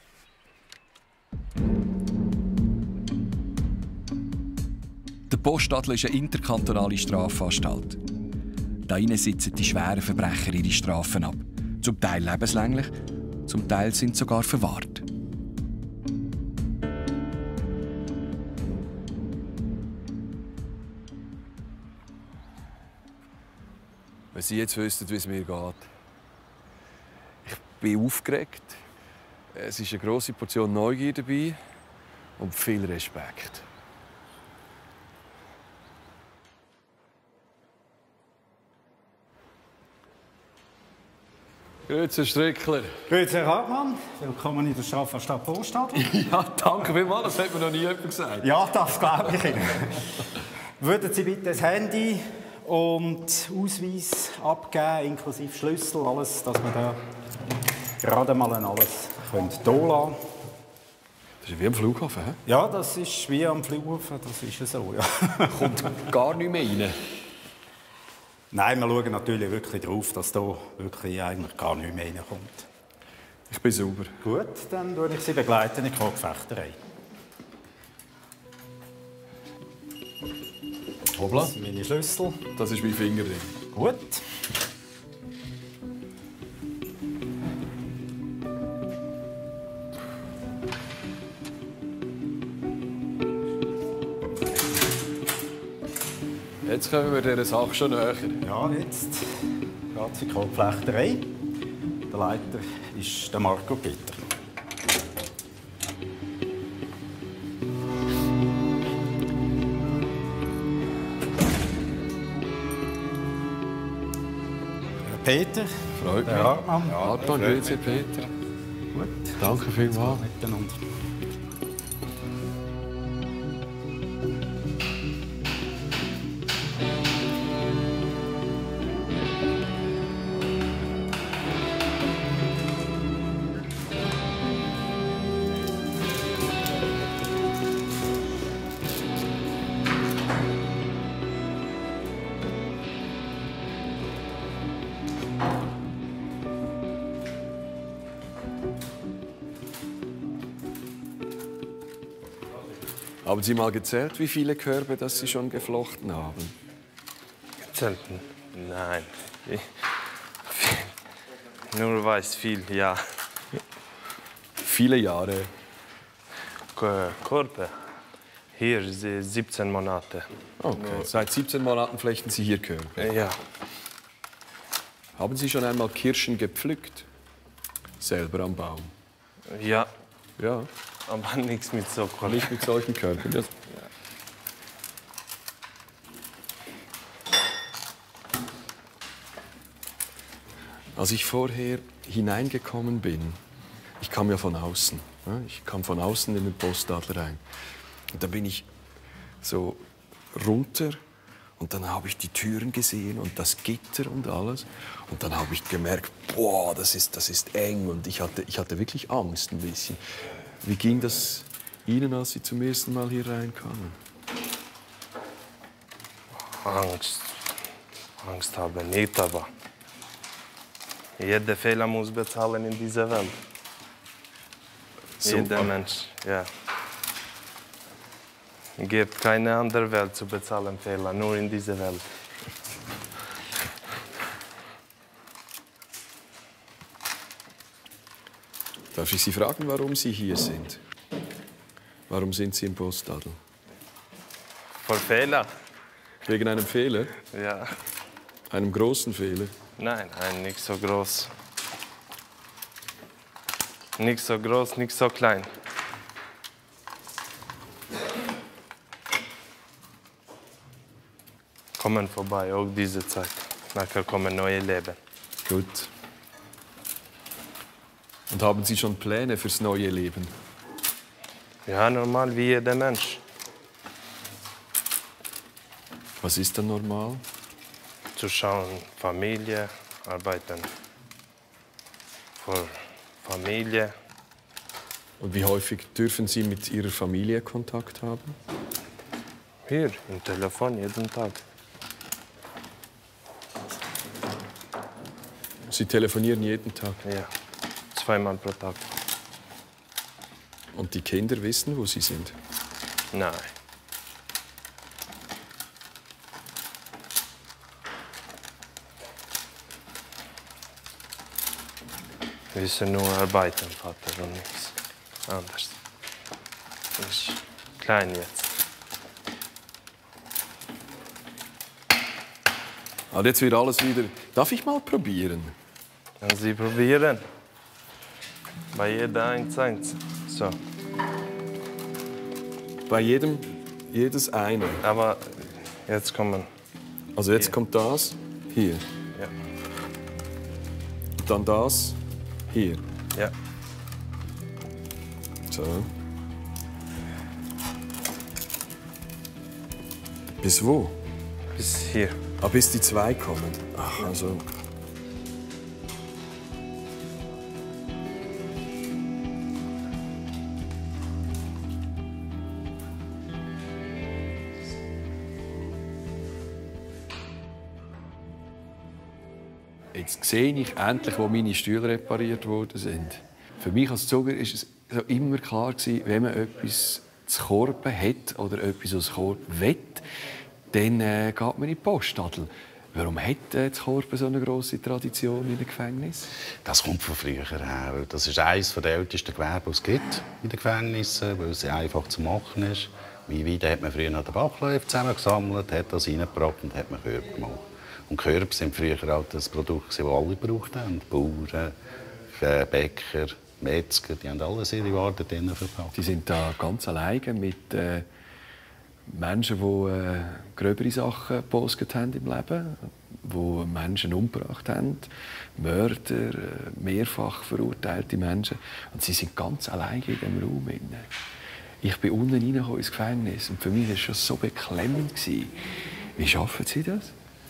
Speaker 2: Der Postadler ist eine interkantonale Strafanstalt. Da sitzen die schweren Verbrecher ihre Strafen ab. Zum Teil lebenslänglich, zum Teil sind sie sogar verwahrt.
Speaker 3: Wenn Sie jetzt wüssten, wie es mir geht. Ich bin aufgeregt. Es ist eine grosse Portion Neugier dabei und viel Respekt. Grüezi, Herr Strickler.
Speaker 10: Grüezi, Herr Hartmann. Willkommen in der Strafanstalt Postadler.
Speaker 3: Ja, danke vielmals. Das hat mir noch nie jemand gesagt.
Speaker 10: Ja, das glaube ich Ihnen. Würden Sie bitte das Handy und Ausweis abgeben, inklusive Schlüssel, alles, dass wir da gerade mal alles hier lassen können.
Speaker 3: Das ist wie am Flughafen, hä?
Speaker 10: Ja, das ist wie am Flughafen, das ist so, ja.
Speaker 3: Kommt gar nicht mehr rein?
Speaker 10: Nein, wir schauen natürlich wirklich darauf, dass da wirklich eigentlich gar nicht mehr reinkommt.
Speaker 3: Ich bin sauber.
Speaker 10: Gut, dann begleite ich Sie begleiten in die Gefechterei.
Speaker 3: Hoppla.
Speaker 10: Das sind meine Schlüssel.
Speaker 3: Das ist mein Finger drin.
Speaker 10: Gut.
Speaker 3: Jetzt kommen wir dieser Sache schon näher.
Speaker 10: Ja, jetzt geht sie in die Kohlflechterei. Der Leiter ist der Marco Peter. Peter.
Speaker 3: Freut mich.
Speaker 10: Hartmann.
Speaker 3: Ja, Hartmann, grüezi, Peter.
Speaker 10: Gut.
Speaker 3: Danke vielmals.
Speaker 10: Miteinander.
Speaker 3: Haben Sie mal gezählt, wie viele Körbe das Sie schon geflochten haben?
Speaker 11: Gezählt? Nein. Nur weiß viel, ja.
Speaker 3: Viele Jahre.
Speaker 11: Körper. Hier 17 Monate.
Speaker 3: Okay. Seit 17 Monaten flechten Sie hier Körbe?
Speaker 11: Ja.
Speaker 3: Haben Sie schon einmal Kirschen gepflückt? Selber am Baum?
Speaker 11: Ja.
Speaker 3: Ja.
Speaker 11: Aber nichts mit so Körper.
Speaker 3: Nicht mit solchen Körpern. Ja. Als ich vorher hineingekommen bin, ich kam ja von außen. Ich kam von außen in den Postadler rein. Und da bin ich so runter und dann habe ich die Türen gesehen und das Gitter und alles. Und dann habe ich gemerkt, boah, das ist eng und ich hatte wirklich Angst ein bisschen. Wie ging das Ihnen, als Sie zum ersten Mal hier reinkamen?
Speaker 11: Angst habe nicht, aber jeder Fehler muss bezahlen in dieser Welt.
Speaker 3: So,
Speaker 11: jeder Mensch, ja. Es gibt keine andere Welt zu bezahlen Fehler, nur in dieser Welt.
Speaker 3: Darf ich Sie fragen, warum Sie hier sind? Warum sind Sie im Postadel?
Speaker 11: Vor Fehler?
Speaker 3: Wegen einem Fehler?
Speaker 11: Ja.
Speaker 3: Einem großen Fehler?
Speaker 11: Nein, nicht so groß. Nicht so groß, nicht so klein. Kommen vorbei, auch diese Zeit. Nachher kommen neue Leben.
Speaker 3: Gut. Und haben Sie schon Pläne fürs neue Leben?
Speaker 11: Ja, normal wie jeder Mensch.
Speaker 3: Was ist dann normal?
Speaker 11: Zu schauen, Familie, arbeiten. Für Familie.
Speaker 3: Und wie häufig dürfen Sie mit Ihrer Familie Kontakt haben?
Speaker 11: Hier, im Telefon, jeden Tag.
Speaker 3: Sie telefonieren jeden Tag?
Speaker 11: Ja, 2-mal pro Tag.
Speaker 3: Und die Kinder wissen, wo sie sind?
Speaker 11: Nein. Wir müssen nur arbeiten, Vater, und nichts anderes. Er ist klein jetzt.
Speaker 3: Also jetzt wird alles wieder... Darf ich mal probieren?
Speaker 11: Können Sie probieren? Bei jeder eins. So.
Speaker 3: Bei jedes eine?
Speaker 11: Aber jetzt kommen...
Speaker 3: Also jetzt
Speaker 11: hier.
Speaker 3: kommt das hier.
Speaker 11: Ja.
Speaker 3: Und dann das hier.
Speaker 11: Ja.
Speaker 3: So. Bis wo?
Speaker 11: Bis hier.
Speaker 3: Ah, bis die 2 kommen. Ach, also... Jetzt sehe ich endlich, wo meine Stühle repariert worden sind. Für mich als Zuger war es immer klar, wenn man etwas zu korben hat oder etwas aus Korb will, dann geht man in die Postadel. Warum hat das Korben so eine grosse Tradition in den Gefängnissen?
Speaker 12: Das kommt von früher her. Das ist eines der ältesten Gewerbe, die es gibt in den Gefängnissen, weil es einfach zu machen ist. Wie weit hat man früher noch den Bachlöf zusammengesammelt, hat das reingebracht und hat man Körbe gemacht. Und Körbe sind früher halt das Produkt, das alle gebraucht haben. Bauern, Bäcker, Metzger, die haben alles ihre Waren drinnen verpackt.
Speaker 3: Die sind da ganz alleine mit Menschen, die gröbere Sachen gepostet haben im Leben, die Menschen umgebracht haben, Mörder, mehrfach verurteilte Menschen. Und sie sind ganz alleine in diesem Raum. Ich bin unten reingekommen ins Gefängnis und für mich war es schon so beklemmend. Wie schaffen Sie das?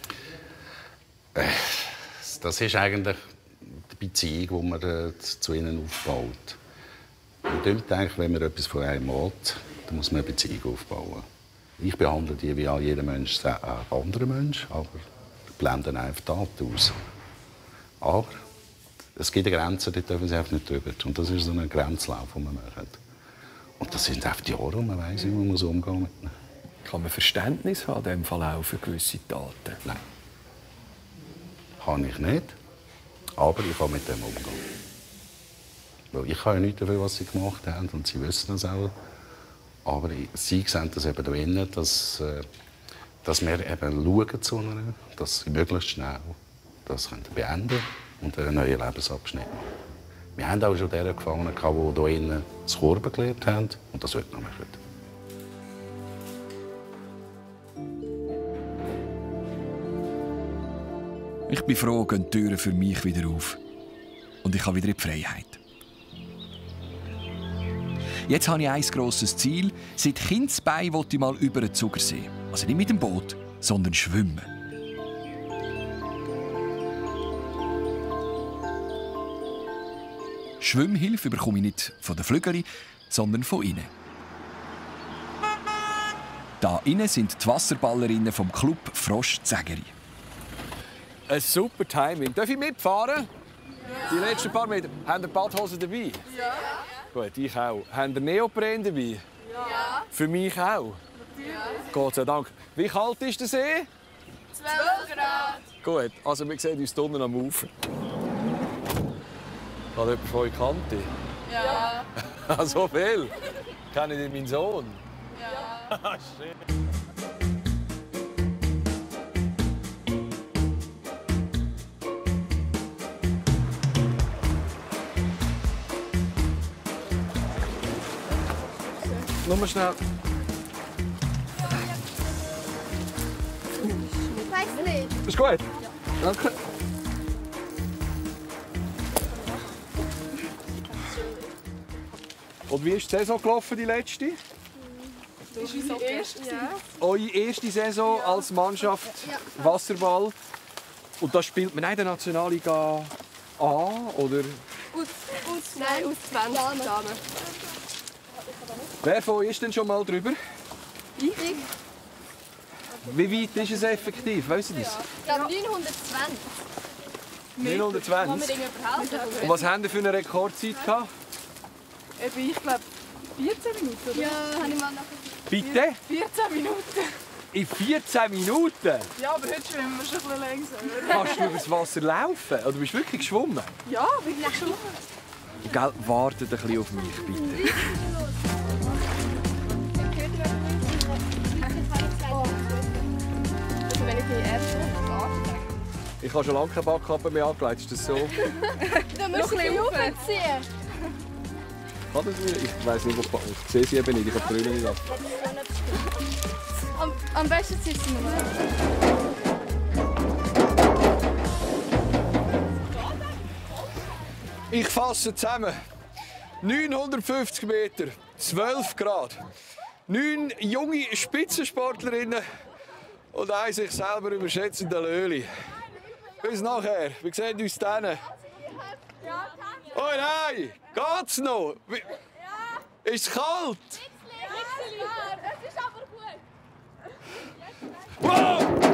Speaker 12: Das ist eigentlich die Beziehung, die man zu ihnen aufbaut. Man denkt eigentlich, wenn man etwas von einem will, dann muss man eine Beziehung aufbauen. Ich behandle die wie jeder Mensch ein anderer Mensch, aber blenden einfach Taten aus. Aber es gibt eine Grenze, die dürfen sie einfach nicht drüber. Und das ist so ein Grenzlauf, den man macht. Und das sind einfach die Jahre, und man weiss, wie man umgehen muss mit ihnen.
Speaker 3: Kann man Verständnis haben, in diesem Fall auch für gewisse Taten?
Speaker 12: Nein. Kann ich nicht, aber ich kann mit dem umgehen. Weil ich kann ja nichts dafür, was sie gemacht haben, und sie wissen das auch. Aber sie sehen das eben darin, dass wir eben schauen zu ihnen, dass sie möglichst schnell das beenden können und einen neuen Lebensabschnitt machen. Wir haben auch schon diejenigen Gefangenen, die hier innen das Korben gelernt haben, und das wird noch machen.
Speaker 2: Ich bin froh, gehen die Türen für mich wieder auf. Und ich kann wieder in die Freiheit. Jetzt habe ich ein grosses Ziel. Seit Kindesbein will ich mal über den Zugersee. Also nicht mit dem Boot, sondern schwimmen. Schwimmhilfe bekomme ich nicht von den Flügeli, sondern von innen. Da innen sind die Wasserballerinnen vom Club Frosch Zägeri.
Speaker 3: Ein super Timing. Darf ich mitfahren? Ja. Die letzten paar Meter. Haben ihr Badhosen dabei? Ja. Gut, ich auch. Haben ihr Neopren dabei? Ja. Für mich auch? Natürlich. Gott sei Dank. Wie kalt ist der See?
Speaker 13: 12 Grad.
Speaker 3: Gut, also wir sehen uns unten am Ufer. Hat jemand von euch Kante? Ja. So viel? Kennt ihr meinen Sohn? Ja. Schön. Nur mal schnell.
Speaker 13: Ich weiß nicht.
Speaker 3: Ist gut? Danke. Und wie ist die Saison gelaufen, die letzte?
Speaker 13: Das ist unsere erste. Ja.
Speaker 3: Eure erste Saison als Mannschaft Wasserball. Und da spielt man nicht in der Nationalliga A, oder?
Speaker 13: Nein, aus 20 Damen.
Speaker 3: Wer von euch ist denn schon mal drüber?
Speaker 13: Ich.
Speaker 3: Wie weit ist es effektiv? Weißt du das?
Speaker 13: Ich glaube 920.
Speaker 3: 920?
Speaker 13: Kann mir irgendjemand helfen?
Speaker 3: Und was haben Sie für eine Rekordzeit gehabt?
Speaker 13: Ich glaube 14 Minuten. Oder? Ja, habe ich mal nachher.
Speaker 3: Bitte?
Speaker 13: 14 Minuten.
Speaker 3: In 14 Minuten?
Speaker 13: Ja, aber heute schwimmen wir schon ein bisschen langsamer.
Speaker 3: Kannst du übers Wasser laufen? Oder bist du wirklich geschwommen?
Speaker 13: Ja, wirklich geschwommen.
Speaker 3: Gell, wartet ein bisschen auf mich, bitte.
Speaker 13: Also wenn ich die erste Frage
Speaker 3: Ich habe schon lange keine Backkappe mehr angelegt. Ist das so?
Speaker 13: dann musst du ein bisschen aufziehen.
Speaker 3: Kann das wieder? Ich weiss nicht, ob ich sehe sie eben nicht. Ich habe die Brille nicht an.
Speaker 13: Am besten sitzen wir mal.
Speaker 3: Ich fasse zusammen. 950 Meter, 12 Grad. 9 junge Spitzensportlerinnen und ein sich selber überschätzender Löli. Bis nachher. Wir sehen uns dann. Oh nein! Geht's noch? Ist es kalt?
Speaker 13: Es ist aber gut.
Speaker 3: Wow!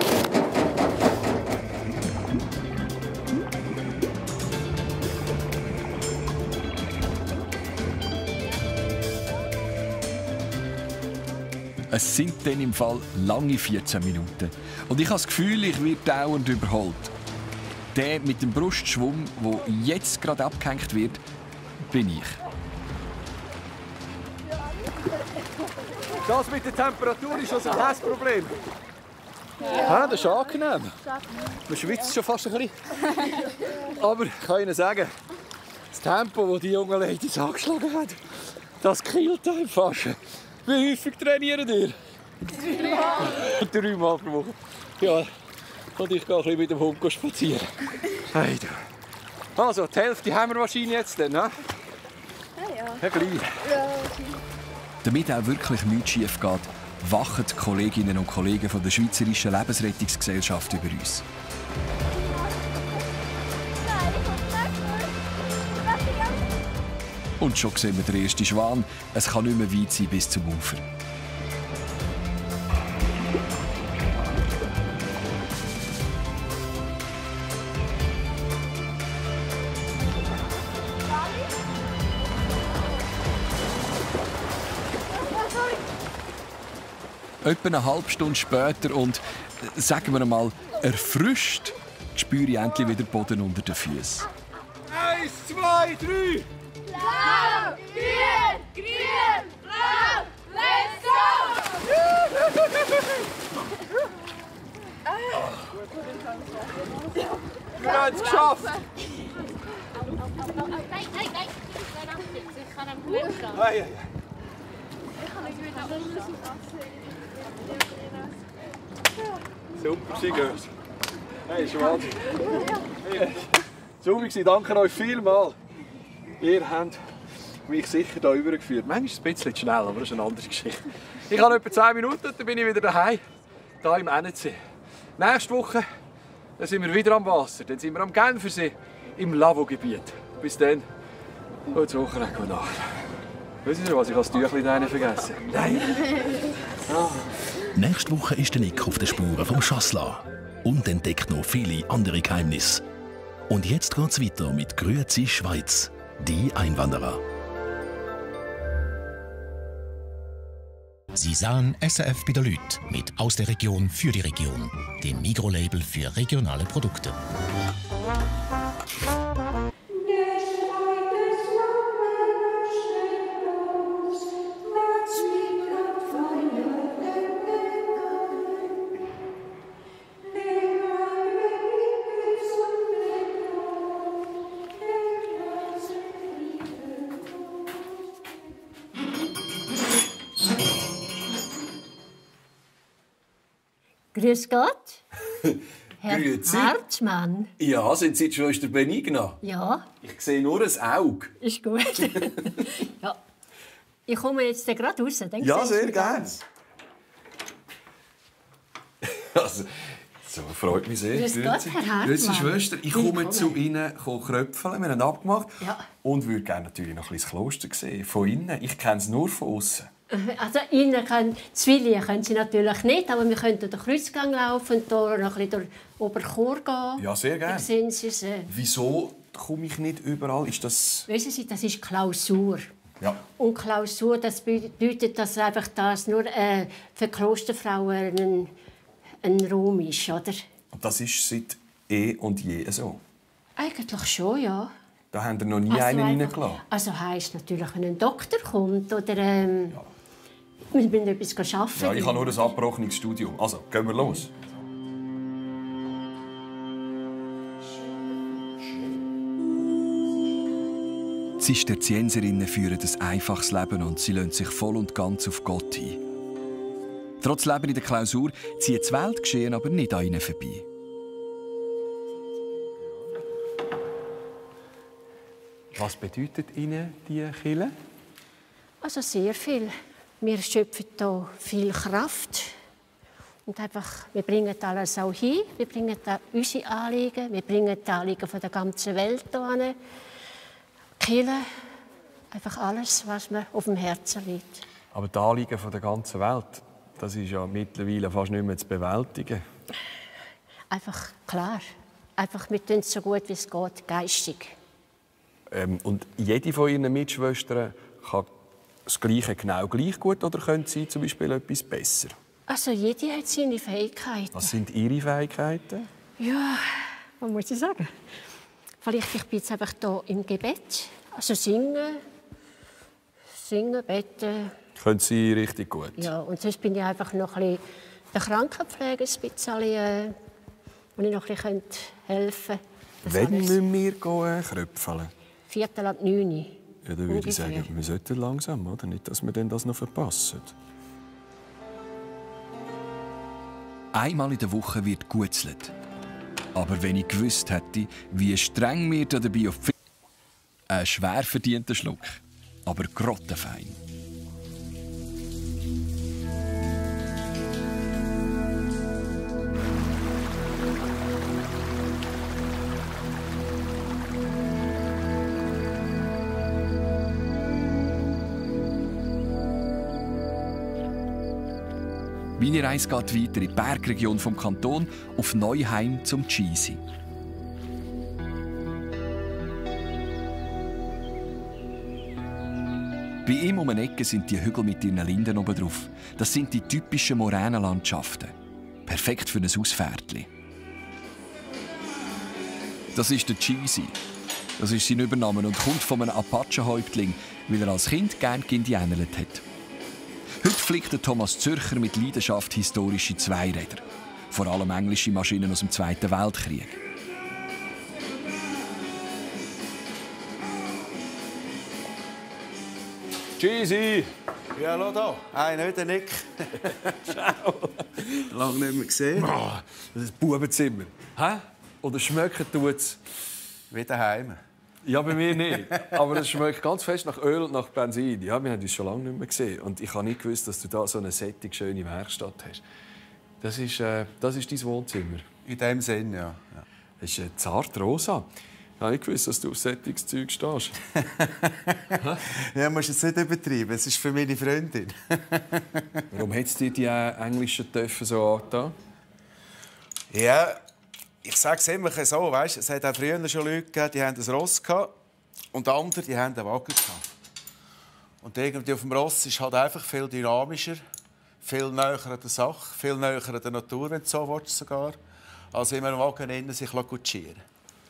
Speaker 3: Es sind dann im Fall lange 14 Minuten. Und ich habe das Gefühl, ich werde dauernd überholt. Der mit dem Brustschwung, der jetzt gerade abgehängt wird, bin ich. Das mit der Temperatur ist also kein Problem. Ja, das ist angenehm. Man schwitzt schon fast ein bisschen. Aber ich kann Ihnen sagen, das Tempo, das die jungen Ladies angeschlagen haben, das killt einen fast. Wie häufig trainieren ihr? 3 Mal pro Woche. Ja, und ich gehe ein bisschen mit dem Hund spazieren. Hey, du. Also, die Hälfte haben wir wahrscheinlich jetzt dann, ne? Ja, gleich.
Speaker 13: Ja,
Speaker 2: Damit auch wirklich nichts schief geht, wachen die Kolleginnen und Kollegen von der Schweizerischen Lebensrettungsgesellschaft über uns. Und schon sehen wir den ersten Schwan. Es kann nicht mehr weit sein bis zum Ufer. Etwa eine halbe Stunde später und, sagen wir mal, erfrischt, spüre ich endlich wieder den Boden unter den Füßen.
Speaker 3: 1, 2, 3!
Speaker 13: Blau, grün, grün, blau, let's go!
Speaker 3: Wir haben es geschafft!
Speaker 6: Nein, ich kann am Glück stehen.
Speaker 3: Hey, hey. Super, Sie gehört. Hey, ist Wahnsinn. Hey, super, danke euch vielmals. Ihr habt mich sicher hier rübergeführt. Manchmal ist es ein bisschen schnell, aber das ist eine andere Geschichte. Ich habe etwa 10 Minuten, dann bin ich wieder daheim, hier im Ennetsee. Nächste Woche dann sind wir wieder am Wasser. Dann sind wir am Genfersee im Lavo-Gebiet. Bis dann, gutes Wochenende, gute Nacht. Wissen Sie, was ich als Tüchlein da vergessen? Nein. Oh.
Speaker 1: Nächste Woche ist der Nick auf den Spuren vom Chasselas und entdeckt noch viele andere Geheimnisse. Und jetzt geht's weiter mit Grüezi Schweiz, die Einwanderer. Sie sahen SRF bei den Leuten mit «Aus der Region für die Region», dem Migros-Label für regionale Produkte.
Speaker 6: Grüß Gott. Herr
Speaker 3: Grüezi.
Speaker 6: Hartmann.
Speaker 3: Ja, sind Sie die Schwester Benigna?
Speaker 6: Ja,
Speaker 3: Ich sehe nur ein Auge.
Speaker 6: ist gut. Ja. Ich komme jetzt gerade raus. Dann
Speaker 3: Ja,
Speaker 6: sehen Sie
Speaker 3: sehr
Speaker 6: mich
Speaker 3: gerne.
Speaker 6: ganz.
Speaker 3: Also, so freut mich sehr.
Speaker 6: Grüß Gott, Herr Hartmann.
Speaker 3: Grüezi, Schwester. Ich komme
Speaker 6: Willkommen.
Speaker 3: zu Ihnen kröpfeln. Wir haben abgemacht.
Speaker 6: Ja.
Speaker 3: Und würde gerne natürlich noch ein bisschen das Kloster sehen. Von innen. Ich kenne es nur von außen.
Speaker 6: Also Zwilli können sie natürlich nicht, aber wir können durch den Kreuzgang laufen und hier noch ein bisschen durch Oberchur gehen.
Speaker 3: Ja, sehr gerne.
Speaker 6: Da sehen Sie es.
Speaker 3: Wieso komme ich nicht überall? Ist das...
Speaker 6: Wissen Sie, das ist Klausur.
Speaker 3: Ja.
Speaker 6: Und Klausur, das bedeutet, dass einfach das nur für Klosterfrauen ein Raum ist, oder?
Speaker 3: Und das ist seit eh und je so?
Speaker 6: Eigentlich schon, ja.
Speaker 3: Da haben wir noch nie einen reingelassen?
Speaker 6: Also heisst natürlich, wenn ein Doktor kommt oder wir müssen etwas arbeiten.
Speaker 3: Ja, ich habe nur ein abgebrochenes Studium. Also, gehen wir los.
Speaker 2: Die Zisterzienserinnen führen ein einfaches Leben und sie lassen sich voll und ganz auf Gott ein. Trotz Leben in der Klausur zieht das Weltgeschehen aber nicht an ihnen vorbei.
Speaker 3: Was bedeutet Ihnen die Kirche?
Speaker 6: Also sehr viel. Wir schöpfen hier viel Kraft. Und einfach, wir bringen alles auch hin. Wir bringen da unsere Anliegen. Wir bringen die Anliegen von der ganzen Welt hierhin. Kirche, einfach alles, was mir auf dem Herzen liegt.
Speaker 3: Aber die Anliegen der ganzen Welt, das ist ja mittlerweile fast nicht mehr zu bewältigen.
Speaker 6: Einfach klar. Einfach, wir tun es so gut, wie es geht, geistig.
Speaker 3: Und jede von Ihren Mitschwestern kann das Gleiche genau gleich gut oder können sie zum Beispiel etwas besser?
Speaker 6: Also jede hat seine Fähigkeiten.
Speaker 3: Was sind Ihre Fähigkeiten?
Speaker 6: Ja, was muss ich sagen? Vielleicht ich bin jetzt einfach hier im Gebet. Also singen, beten.
Speaker 3: Können Sie richtig gut?
Speaker 6: Ja, und sonst bin ich einfach noch ein bisschen der Krankenpflege, ein bisschen, wo ich noch ein bisschen helfen könnte.
Speaker 3: Wann müssen wir kröpfeln?
Speaker 6: 8:45.
Speaker 3: Ja, dann würde ich sagen, wir sollten langsam, oder? Nicht, dass wir das noch verpassen.
Speaker 2: Einmal in der Woche wird gegutzelt. Aber wenn ich gewusst hätte, wie streng wir dabei auf die ein schwer verdienter Schluck, aber grottenfein. Meine Reise geht weiter in die Bergregion vom Kanton auf Neuheim zum Cheesy. Bei ihm um eine Ecke sind die Hügel mit ihren Linden oben drauf. Das sind die typischen Moränenlandschaften. Perfekt für ein Ausfährtli. Das ist der Cheesy. Das ist sein Übername und kommt von einem Apache-Häuptling, weil er als Kind gerne indianert hat. Heute flickt der Thomas Zürcher mit Leidenschaft historische Zweiräder. Vor allem englische Maschinen aus dem Zweiten Weltkrieg.
Speaker 3: Cheesy!
Speaker 9: Ja, schau da. Einer wieder Nick.
Speaker 3: Ciao.
Speaker 9: Lange nicht mehr gesehen.
Speaker 3: Oh, das ist ein Bubenzimmer. Hä? Oder schmeckt es?
Speaker 9: Wie daheim.
Speaker 3: Ja, bei mir nicht. Aber es schmeckt ganz fest nach Öl und nach Benzin. Ja, wir haben uns schon lange nicht mehr gesehen. Und ich habe nicht gewusst, dass du da so eine sättig schöne Werkstatt hast. Das ist dein Wohnzimmer.
Speaker 9: In dem Sinn, ja.
Speaker 3: Das ist zart rosa. Ich habe nicht gewusst, dass du auf sättiges Zeug stehst.
Speaker 9: Ja, musst es nicht übertreiben. Es ist für meine Freundin.
Speaker 3: Warum hat es dir die englischen Töpfe so angetan?
Speaker 9: Ja, ich sage es immer so. Weißt, es hat auch früher schon Leute gegeben, die hatten ein Ross gehabt, und andere die hatten einen Wagen gehabt. Und irgendwie auf dem Ross ist halt einfach viel dynamischer, viel näher an der Sache, viel näher an der Natur, wenn du so willst, sogar, als in einem Wagen innen sich kutschieren.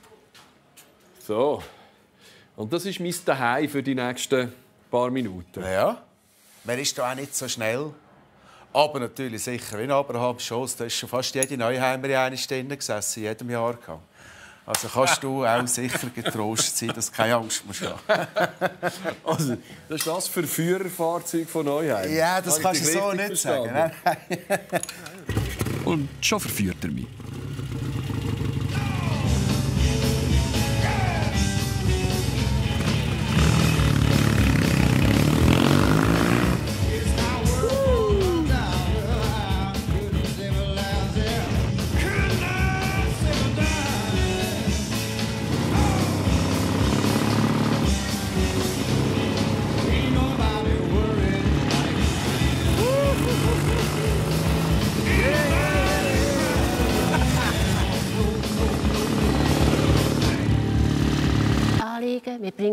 Speaker 3: So. Und das ist mein Zuhause für die nächsten paar Minuten.
Speaker 9: Ja, man ist da auch nicht so schnell. Aber natürlich sicher, wie Abraham Schoss, da ist schon fast jede Neuheimerin eine Stunde gesessen, in jedem Jahr. Also kannst du auch sicher getrost sein, dass du keine Angst musst haben.
Speaker 3: Also, das ist das Verführerfahrzeug von Neuheim?
Speaker 9: Ja, das kannst du so nicht sagen. Nein.
Speaker 2: Und schon verführt er mich.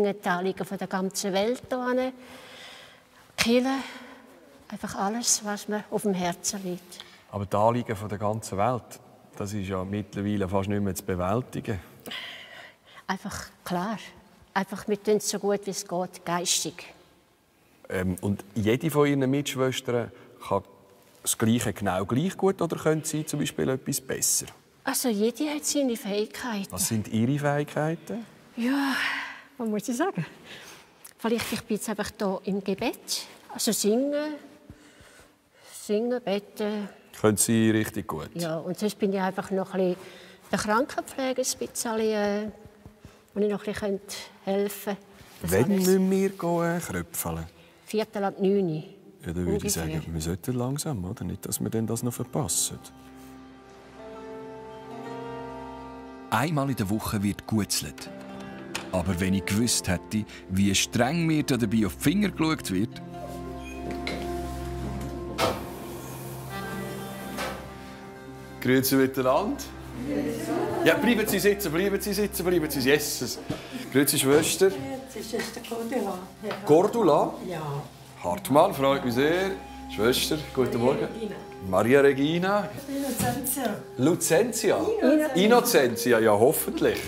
Speaker 6: bringen die Anliegen von der ganzen Welt hierhin. Kirche, einfach alles, was mir auf dem Herzen liegt.
Speaker 3: Aber die Anliegen von der ganzen Welt, das ist ja mittlerweile fast nicht mehr zu bewältigen.
Speaker 6: Einfach klar. Einfach, wir tun es so gut, wie es geht, geistig.
Speaker 3: Und jede von Ihren Mitschwestern kann das Gleiche genau gleich gut oder können sie zum Beispiel etwas besser?
Speaker 6: Also jede hat seine Fähigkeiten.
Speaker 3: Was sind Ihre Fähigkeiten?
Speaker 6: Ja, was muss ich sagen? Vielleicht ich bin jetzt einfach hier im Gebet. Also singen, beten.
Speaker 3: Können Sie richtig gut?
Speaker 6: Ja, und sonst bin ich einfach noch ein bisschen der Krankenpflege ein bisschen, wo ich noch ein bisschen helfen könnte.
Speaker 3: Wann müssen wir kröpfeln?
Speaker 6: 8:45.
Speaker 3: Ja, dann würde ich sagen, wir sollten langsam, oder? Nicht, dass wir das noch verpassen.
Speaker 2: Einmal in der Woche wird gegutzelt. Aber wenn ich gewusst hätte, wie streng mir dabei auf die Finger geschaut wird.
Speaker 3: Grüezi miteinander. Ja, bleiben Sie sitzen, bleiben Sie sitzen, bleiben Sie. Jesus. Grüezi Schwester.
Speaker 4: Jetzt ist der Cordula.
Speaker 3: Cordula?
Speaker 4: Ja.
Speaker 3: Hartmann, freut mich sehr. Schwester, guten Morgen. Maria Regina.
Speaker 4: Innocentia.
Speaker 3: Lucentia. Innocentia, ja hoffentlich.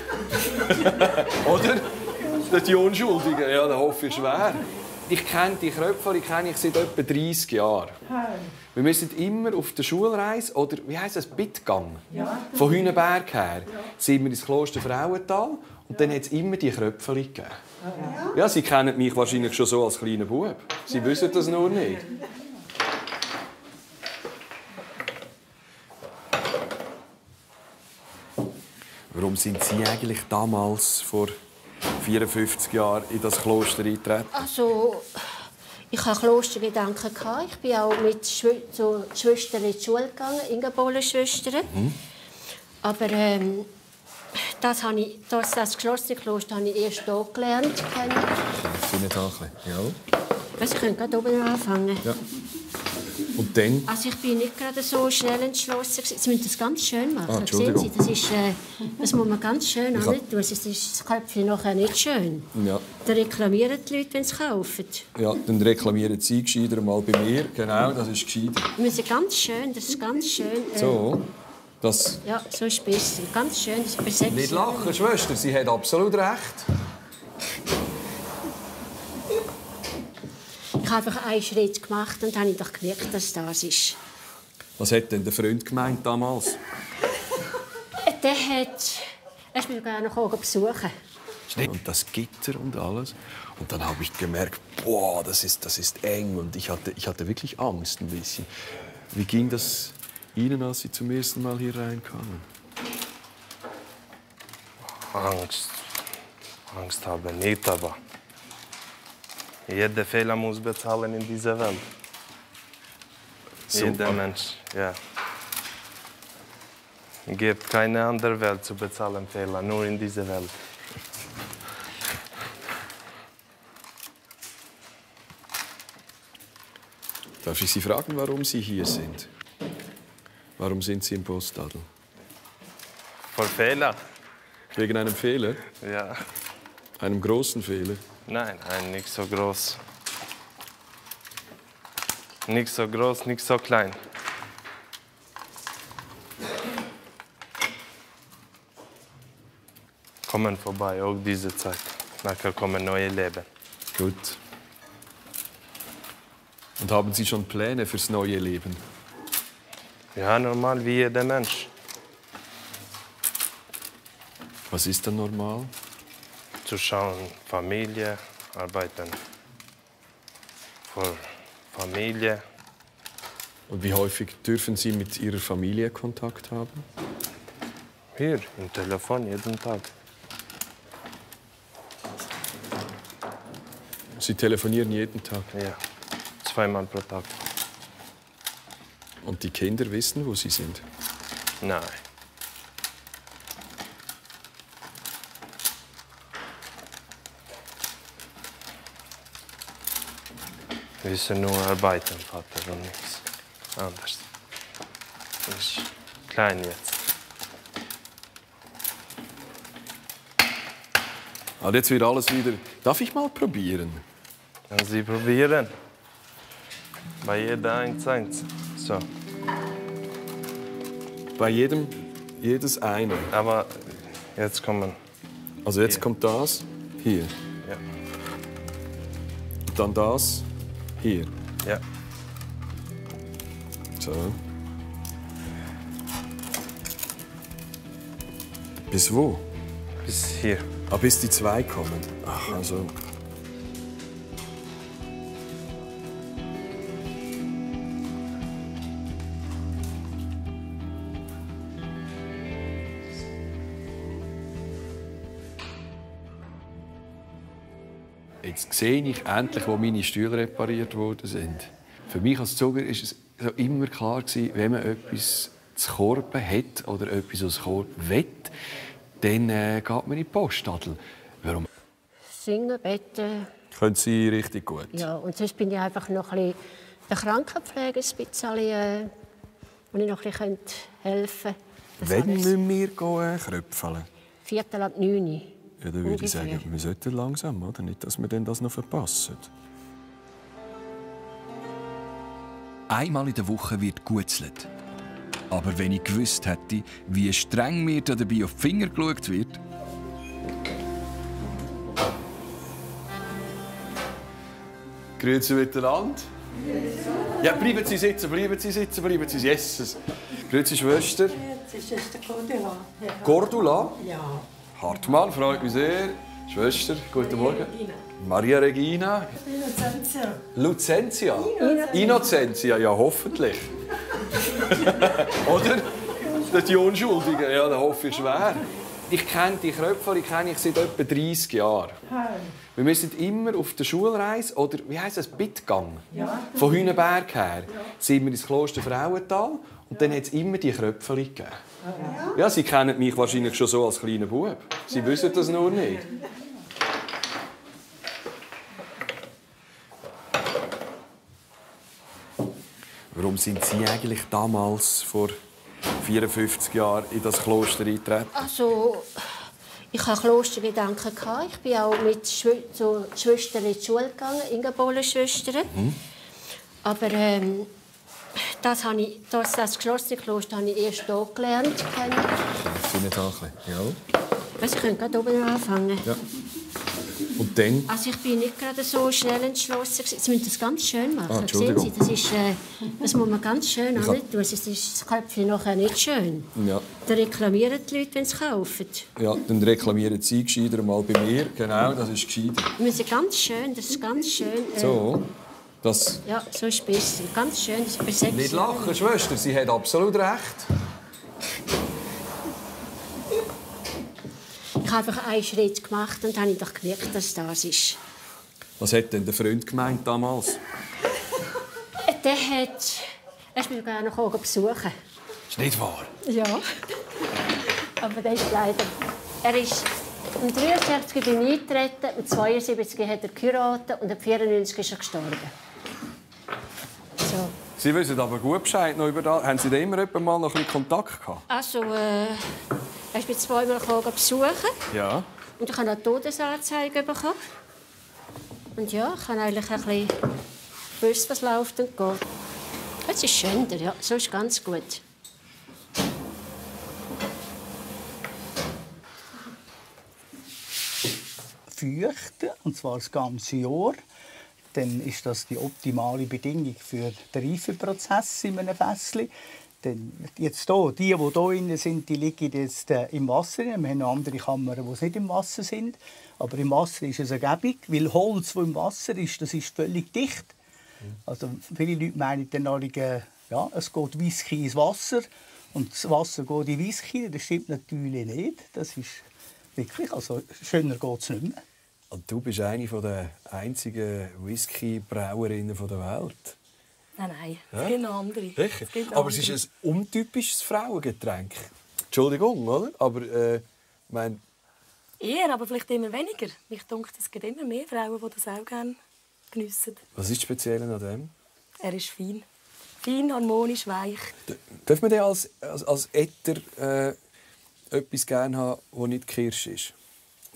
Speaker 3: Oder? Die Unschuldigen, ja, da hoffe ich schwer. Ich kenne die Kröpfel seit etwa 30 Jahren. Wir sind immer auf der Schulreise, oder wie heisst das, Bittgang? Ja. Von Hühnenberg her sind wir ins Kloster Frauental und dann hat es immer die Kröpfel gegeben. Ja, Sie kennen mich wahrscheinlich schon so als kleiner Bub. Sie wissen das nur nicht. Warum sind Sie eigentlich damals vor 54 Jahren in das Kloster eingetreten?
Speaker 6: Also, ich hatte Klostergedanken. Ich bin auch mit zu Schwestern in die Schule gegangen, Ingeborle-Schwestern. Aber das geschlossene Kloster habe ich erst hier gelernt.
Speaker 3: Sie nicht anfangen? Ja.
Speaker 6: Also, ich könnte gerade oben anfangen.
Speaker 3: Ja. Und dann?
Speaker 6: Also ich bin nicht gerade so schnell entschlossen. Jetzt müssen wir das ganz schön machen.
Speaker 3: Entschuldigung.
Speaker 6: Sehen Sie, das muss man ganz schön tun, sonst ist das Köpfchen nachher nicht schön.
Speaker 3: Ja.
Speaker 6: Dann reklamieren die Leute, wenn sie es kaufen.
Speaker 3: Ja, dann reklamieren Sie gescheiter mal bei mir. Genau, das ist gescheiter.
Speaker 6: Wir müssen ganz schön, das ist ganz schön.
Speaker 3: So, das...
Speaker 6: Ja, so ist es besser. Ganz schön, das ist besser.
Speaker 3: Nicht lachen, Schwester, sie hat absolut recht.
Speaker 6: Ich habe einfach einen Schritt gemacht und habe doch gemerkt, dass das ist.
Speaker 3: Was hat denn der Freund gemeint damals?
Speaker 6: Der hat... Er will gerne noch besuchen.
Speaker 3: Und das Gitter und alles. Und dann habe ich gemerkt, boah, das ist eng. Und ich hatte wirklich Angst ein bisschen. Wie ging das Ihnen, als Sie zum ersten Mal hier reinkamen?
Speaker 11: Angst habe nicht, aber jeder Fehler muss bezahlen in dieser Welt.
Speaker 3: So,
Speaker 11: jeder Mensch, ja. Es gibt keine andere Welt zu bezahlen Fehler, nur in dieser Welt.
Speaker 3: Darf ich Sie fragen, warum Sie hier sind? Warum sind Sie im Postadel?
Speaker 11: Vor Fehler?
Speaker 3: Wegen einem Fehler?
Speaker 11: Ja.
Speaker 3: Einem großen Fehler?
Speaker 11: Nein, nicht so groß. Nicht so groß, nicht so klein. Kommen vorbei, auch diese Zeit. Nachher kommen neue Leben.
Speaker 3: Gut. Und haben Sie schon Pläne fürs neue Leben?
Speaker 11: Ja, normal wie jeder Mensch.
Speaker 3: Was ist dann normal?
Speaker 11: Zu schauen, Familie, arbeiten. Für Familie.
Speaker 3: Und wie häufig dürfen Sie mit Ihrer Familie Kontakt haben?
Speaker 11: Hier, im Telefon, jeden Tag.
Speaker 3: Sie telefonieren jeden Tag?
Speaker 11: Ja, 2-mal pro Tag.
Speaker 3: Und die Kinder wissen, wo Sie sind?
Speaker 11: Nein. Wir müssen nur arbeiten, Vater, und nichts anderes. Ich bin klein jetzt.
Speaker 3: Also jetzt wird alles wieder... Darf ich mal probieren?
Speaker 11: Können Sie probieren. Bei jeder eins. So.
Speaker 3: Bei jedem jedes eine.
Speaker 11: Aber jetzt kommen.
Speaker 3: Also jetzt
Speaker 11: hier.
Speaker 3: kommt das hier.
Speaker 11: Ja.
Speaker 3: Und dann das hier.
Speaker 11: Ja.
Speaker 3: So. Bis wo?
Speaker 11: Bis hier.
Speaker 3: Ah, bis die 2 kommen. Ach, also. Jetzt sehe ich endlich, wo meine Stühle repariert worden sind. Für mich als Zuger war es immer klar, wenn man etwas zu korben hat oder etwas aus Korb will, dann geht man in die Postadel. Warum?
Speaker 6: Singen, beten.
Speaker 3: Können Sie richtig gut?
Speaker 6: Ja, und sonst bin ich einfach noch ein bisschen der Krankenpflege ein bisschen, wo ich noch ein bisschen helfen könnte.
Speaker 3: Wann müssen wir kröpfeln?
Speaker 6: 8:45.
Speaker 3: Ja, dann würde ich sagen, wir sollten langsam, oder? Nicht, dass wir das noch verpassen.
Speaker 2: Einmal in der Woche wird gegutzelt. Aber wenn ich gewusst hätte, wie streng mir dabei auf die Finger geschaut wird...
Speaker 3: Grüezi miteinander. Ja, bleiben Sie sitzen, bleiben Sie sitzen, bleiben Sie. Jesus. Grüezi, Schwester.
Speaker 4: Das ist Schwester Cordula.
Speaker 3: Cordula?
Speaker 4: Ja.
Speaker 3: Hartmann, freut mich sehr. Schwester, guten Morgen. Maria Regina.
Speaker 4: Innocentia.
Speaker 3: Lucentia. Innocentia, ja, hoffentlich. Oder? Die Unschuldigen, ja, das hoffe ich schwer. Ich kenne die Kröpfel seit etwa 30 Jahren. Wir sind immer auf der Schulreise, oder wie heisst das, Bittgang? Ja. Von Hühnenberg her sind wir ins Kloster Frauental und dann hat es immer die Kröpfel gegeben. Ja, Sie kennen mich wahrscheinlich schon so als kleiner Bub. Sie wissen das nur nicht. Warum sind Sie eigentlich damals vor 54 Jahren in das Kloster eingetreten?
Speaker 6: Also, ich hatte Klostergedanken. Ich bin auch mit zu Schwestern in die Schule gegangen, Ingeborle-Schwestern. Aber das geschlossene Kloster habe ich erst hier gelernt.
Speaker 3: Sie nicht auch ein bisschen? Ja.
Speaker 6: Also, ich könnte gerade oben anfangen.
Speaker 3: Ja. Und dann?
Speaker 6: Also ich bin nicht gerade so schnell entschlossen. Sie müssen das ganz schön machen.
Speaker 3: Entschuldigung.
Speaker 6: Sehen Sie, das muss man ganz schön tun. Sonst ist das Köpfchen nachher nicht schön.
Speaker 3: Ja.
Speaker 6: Dann reklamieren die Leute, wenn sie kaufen.
Speaker 3: Ja, dann reklamieren Sie gescheiter mal bei mir. Genau, das ist gescheiter.
Speaker 6: Wir müssen ganz schön, das ist ganz schön.
Speaker 3: So, das...
Speaker 6: Ja, so ist es besser. Ganz schön, das ist besser.
Speaker 3: Nicht lachen, Schwester, sie hat absolut recht.
Speaker 6: Ich habe einfach einen Schritt gemacht und dann habe ich doch gemerkt, dass das ist.
Speaker 3: Was hat denn der Freund gemeint damals?
Speaker 6: Der hat... Er will gerne noch besuchen.
Speaker 3: Ist nicht wahr?
Speaker 6: Ja. Aber das ist leider... Er ist um 63 bin ich eingetreten, mit 72 hat er geheiratet und am 94 ist er gestorben. So.
Speaker 3: Sie wissen aber gut Bescheid noch über das. Haben Sie da immer mal noch ein bisschen Kontakt gehabt?
Speaker 6: Also, er ist mich zweimal besuchen.
Speaker 3: Ja.
Speaker 6: Und ich habe eine Todesanzeige bekommen. Und ja, ich habe eigentlich ein bisschen gewusst, was läuft und geht. Es ist schön, ja. So ist ganz gut.
Speaker 7: Feuchten, und zwar das ganze Jahr. Dann ist das die optimale Bedingung für den Reifeprozess in einem Fässchen. Denn jetzt hier, die hier drin sind, die liegen jetzt im Wasser. Wir haben noch andere Kammern, die nicht im Wasser sind. Aber im Wasser ist es ergiebig, weil Holz, das im Wasser ist, das ist völlig dicht. Also viele Leute meinen dann, ja, es geht Whisky ins Wasser und das Wasser geht in Whisky. Das stimmt natürlich nicht. Das ist wirklich, also schöner geht es nicht mehr.
Speaker 3: Und du bist eine der einzigen Whisky-Brauerinnen der Welt.
Speaker 8: Nein,
Speaker 3: Ja?
Speaker 8: es gibt noch andere.
Speaker 3: Aber es ist ein untypisches Frauengetränk. Entschuldigung, oder? Aber mein...
Speaker 8: Eher, aber vielleicht immer weniger. Ich denke, es gibt immer mehr Frauen, die das auch gerne geniessen.
Speaker 3: Was ist speziell an dem?
Speaker 8: Er ist fein. Fein, harmonisch, weich.
Speaker 3: Darf man denn als Etter etwas gerne haben, das nicht Kirsch ist?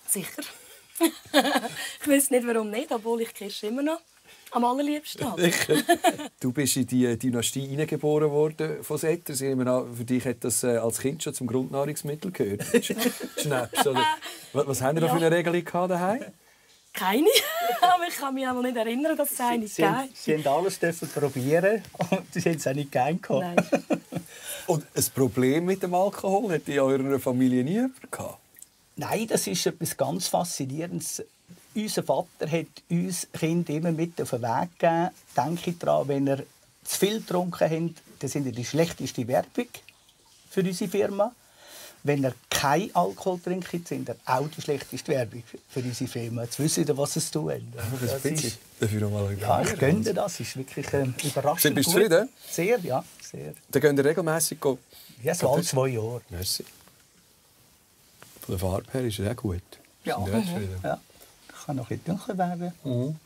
Speaker 8: Sicher. Ich weiß nicht, warum nicht, obwohl ich Kirsche immer noch am allerliebsten habe.
Speaker 3: Du bist in die Dynastie hineingeboren worden von Setters. Für dich hat das als Kind schon zum Grundnahrungsmittel gehört. Schnaps, oder? Was haben wir da für eine Regelung daheim?
Speaker 8: Keine, aber ich kann mich auch nicht erinnern, dass es eine gab.
Speaker 7: Sie haben alles probieren und sie haben es auch nicht gern gehabt.
Speaker 8: Nein.
Speaker 3: Und ein Problem mit dem Alkohol hat in eurer Familie nie jemand gehabt?
Speaker 7: Nein, das ist etwas ganz Faszinierendes. Unser Vater hat uns Kinder immer mit auf den Weg gegeben. Denke daran, wenn ihr zu viel getrunken habt, dann sind ihr die schlechteste Werbung für unsere Firma. Wenn ihr keinen Alkohol trinkt, sind ihr auch die schlechteste Werbung für unsere Firma. Jetzt wisst ihr, was es tun.
Speaker 3: Darf ich noch mal
Speaker 7: ja, ich gönne das. Das ist wirklich überraschend.
Speaker 3: Bist du zufrieden?
Speaker 7: Sehr, ja. Sehr.
Speaker 3: Dann gehen wir regelmässig gehen.
Speaker 7: Ja, so alle 2 Jahre.
Speaker 3: Merci. Von der Farbe her ist es auch gut.
Speaker 7: Ja. Ja. Kann noch ein bisschen dunkler werden.
Speaker 3: Mhm.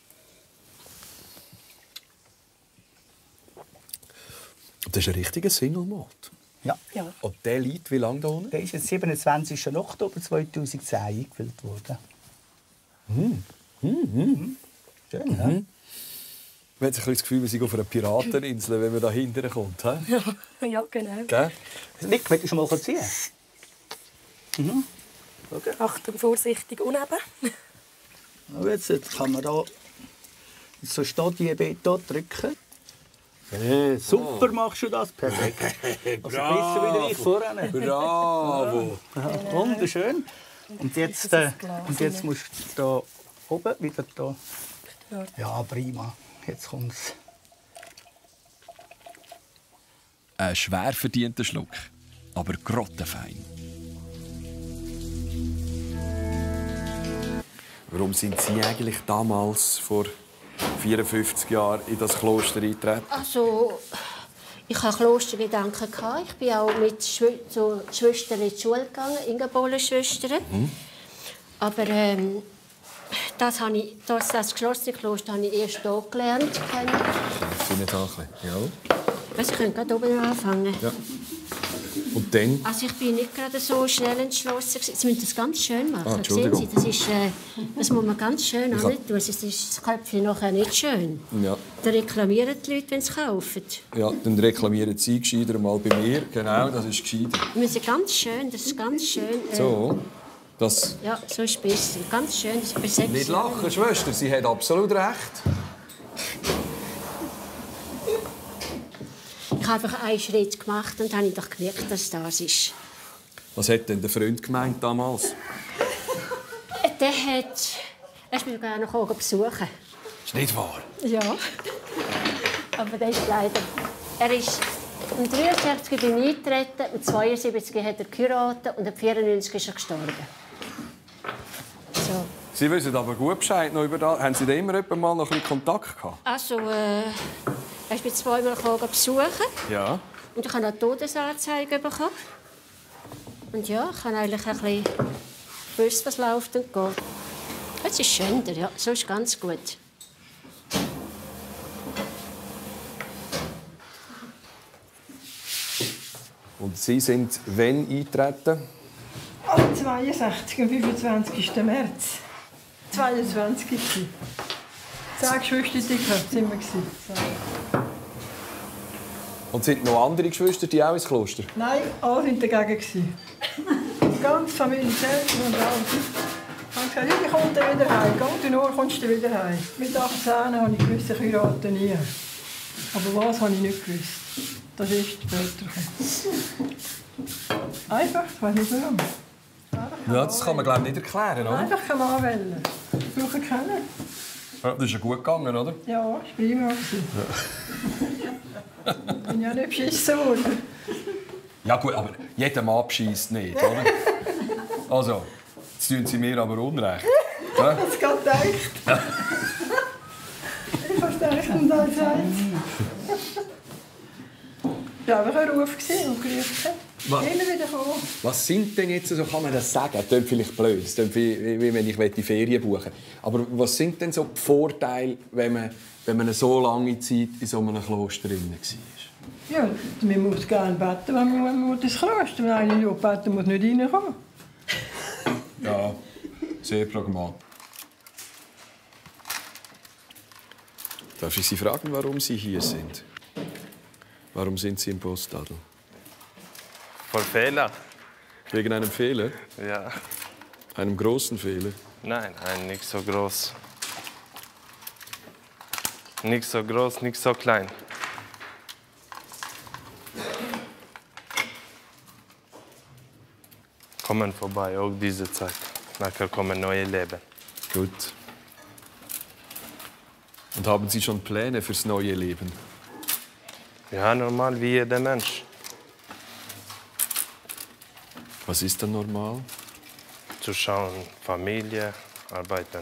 Speaker 3: Das ist ein richtiger Single-Malt.
Speaker 7: Ja.
Speaker 3: Und der liegt wie lange da unten?
Speaker 7: Der ist am 27. Oktober 2010 eingefüllt worden. Schön, ja?
Speaker 3: Man hat sich das Gefühl, wir sind auf einer Pirateninsel, wenn man da hinten kommt. He?
Speaker 8: Ja, genau.
Speaker 3: Gell?
Speaker 7: Nick, willst du mal ziehen?
Speaker 8: Okay. Achtung, vorsichtig, uneben.
Speaker 7: Jetzt kann man da so Stadienbeton drücken. Super machst du das, perfekt. Also besser wieder ich vorne.
Speaker 3: Bravo!
Speaker 7: Wunderschön. Und jetzt musst du da oben wieder da. Ja, prima. Jetzt kommt's.
Speaker 2: Ein schwer verdienter Schluck, aber grottenfein.
Speaker 3: Warum sind Sie eigentlich damals vor 54 Jahren in das Kloster eingetreten?
Speaker 6: Also, ich hatte Klostergedanken. Ich bin auch mit zu Schwestern in die Schule gegangen, Ingeborle-Schwestern. Aber das geschlossene Kloster habe ich erst hier gelernt.
Speaker 3: Sie nicht ankleben? Ja.
Speaker 6: Also, ich könnte gerade oben anfangen.
Speaker 3: Ja. Und dann?
Speaker 6: Also ich bin nicht gerade so schnell entschlossen. Sie müssen das ganz schön machen.
Speaker 3: Entschuldigung.
Speaker 6: Sehen Sie, das muss man ganz schön tun. Sonst ist das Köpfchen nachher nicht schön.
Speaker 3: Ja.
Speaker 6: Dann reklamieren die Leute, wenn sie es kaufen.
Speaker 3: Ja, dann reklamieren Sie gescheiter mal bei mir. Genau, das ist gescheiter.
Speaker 6: Wir müssen ganz schön, das ist ganz schön.
Speaker 3: So, das...
Speaker 6: Ja, so ist es besser. Ganz schön, das ist perfekt.
Speaker 3: Nicht lachen, Schwester, sie hat absolut recht.
Speaker 6: Ich habe einfach einen Schritt gemacht und dann habe ich doch gemerkt, dass das ist.
Speaker 3: Was hat denn der Freund gemeint damals?
Speaker 6: Der hat... Er will gerne noch besuchen.
Speaker 3: Ist nicht wahr?
Speaker 6: Ja. Aber das ist leider... Er ist um 63 bei mir eingetreten, mit 72 hat er geheiratet und am 94 ist er gestorben. So.
Speaker 3: Sie wissen aber gut Bescheid noch über das. Haben Sie da immer mal noch ein bisschen Kontakt gehabt?
Speaker 6: Also, er ist mich zweimal besuchen.
Speaker 3: Ja.
Speaker 6: Und ich habe eine Todesanzeige bekommen. Und ja, ich habe eigentlich ein bisschen gewusst, was läuft und geht. Es ist schön, ja. So ist ganz gut.
Speaker 3: Und Sie sind wann eingetreten?
Speaker 4: Am 62. am 25. März. 22. 10 Geschwister sind wir.
Speaker 3: Und sind noch andere Geschwister, die auch ins Kloster?
Speaker 4: Nein, alle waren dagegen. Die ganze Familie, Eltern und alles. Ich habe gesagt, ich komme dann wieder heim. Geh, du kommst du wieder heim. Mit 18 habe ich gewusst, ich heirate nie. Aber was habe ich nicht gewusst. Das ist später. Einfach, ich weiß nicht warum.
Speaker 3: Ja, das kann man glaube ich nicht erklären, oder?
Speaker 4: Einfach keinen Mann wählen. Ich brauche keinen.
Speaker 3: Ja, das ist ja gut gegangen, oder?
Speaker 4: Ja, ich war prima. Ich bin ja nicht beschissen worden.
Speaker 3: Ja gut, aber jeder Mann bescheisst nicht, oder? Also, jetzt tun Sie mir aber Unrecht. Ja?
Speaker 4: Ich habe es gerade gedacht. Ich habe es gedacht und dann gesagt. Es war einfach ein Ruf, der gerufen hat. Immer wieder kommen.
Speaker 3: Was sind denn jetzt, so kann man das sagen? Das klingt vielleicht blöd, das klingt wie wenn ich die Ferien buchen. Aber was sind denn so die Vorteile, wenn man eine so lange Zeit in so einem Kloster drin war?
Speaker 4: Ja, man muss gerne beten, wenn man ins Kloster will. Wenn einer nicht beten muss, nicht reinkommen.
Speaker 3: Ja. Sehr pragmatisch. Darf ich Sie fragen, warum Sie hier sind? Warum sind Sie im Postadel?
Speaker 11: Vor Fehler.
Speaker 3: Wegen einem Fehler?
Speaker 11: Ja.
Speaker 3: Einem großen Fehler?
Speaker 11: Nein, nicht so groß. Nicht so groß, nicht so klein. Kommen vorbei, auch diese Zeit. Nachher kommen neue Leben.
Speaker 3: Gut. Und haben Sie schon Pläne fürs neue Leben?
Speaker 11: Ja, normal wie jeder Mensch.
Speaker 3: Was ist dann normal?
Speaker 11: Zu schauen, Familie, arbeiten.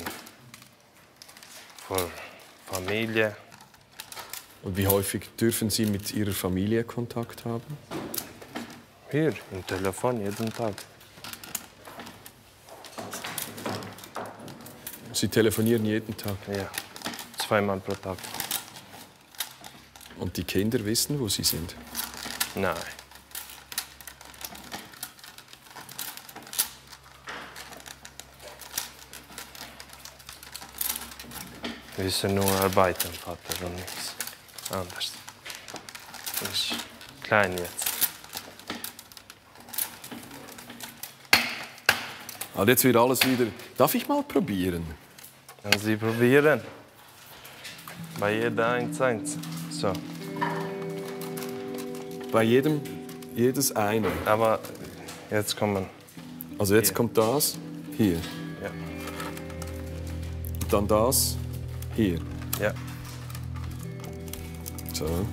Speaker 11: Für Familie.
Speaker 3: Und wie häufig dürfen Sie mit Ihrer Familie Kontakt haben?
Speaker 11: Hier, im Telefon, jeden Tag.
Speaker 3: Sie telefonieren jeden Tag?
Speaker 11: Ja, 2-mal pro Tag.
Speaker 3: Und die Kinder wissen, wo Sie sind?
Speaker 11: Nein. Wir müssen nur arbeiten, Vater, und nichts anderes. Ich bin klein jetzt.
Speaker 3: Also jetzt wird alles wieder... Darf ich mal probieren?
Speaker 11: Können Sie probieren? Bei jeder 1-1. So.
Speaker 3: Bei jedem jedes eine?
Speaker 11: Aber jetzt kommen...
Speaker 3: Also jetzt
Speaker 11: hier.
Speaker 3: kommt das hier.
Speaker 11: Ja.
Speaker 3: Und dann das hier.
Speaker 11: Ja.
Speaker 3: So.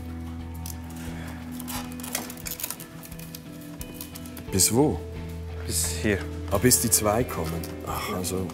Speaker 3: Bis wo?
Speaker 11: Bis hier.
Speaker 3: Ah, bis die 2 kommen. Ach, also...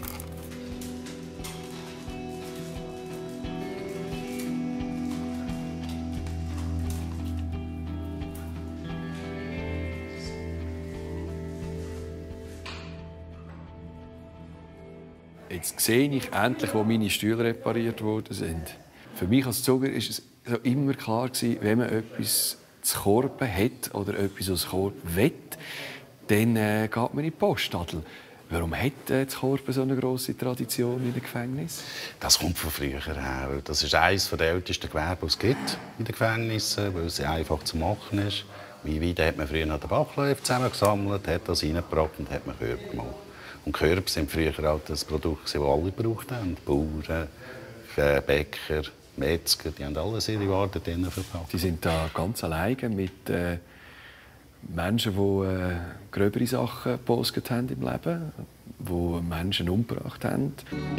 Speaker 3: Jetzt sehe ich endlich, wo meine Stühle repariert worden sind. Für mich als Zuger war es immer klar, wenn man etwas zu korben hat oder etwas aus Korb will, dann geht man in die Postadel. Warum hat das Korben so eine grosse Tradition in den Gefängnissen?
Speaker 12: Das kommt von früher her. Das ist eines der ältesten Gewerbe, die es gibt in den Gefängnissen, weil es einfach zu machen ist. Wie weit hat man früher noch den Bachlöf zusammengesammelt, hat das reingebracht und hat man Körbe gemacht. Und Körbe sind früher halt das Produkt, das alle gebraucht haben. Bauern, Bäcker, Metzger, die haben alles ihre Waren drin verpackt.
Speaker 3: Die sind da ganz alleine mit Menschen, die gröbere Sachen gepostet haben im Leben, die Menschen umgebracht haben.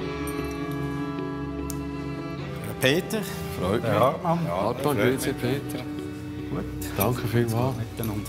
Speaker 10: Peter.
Speaker 3: Freut mich.
Speaker 10: Hartmann.
Speaker 3: Hartmann, grüezi, Peter.
Speaker 10: Gut.
Speaker 3: Danke vielmals.
Speaker 10: Miteinander.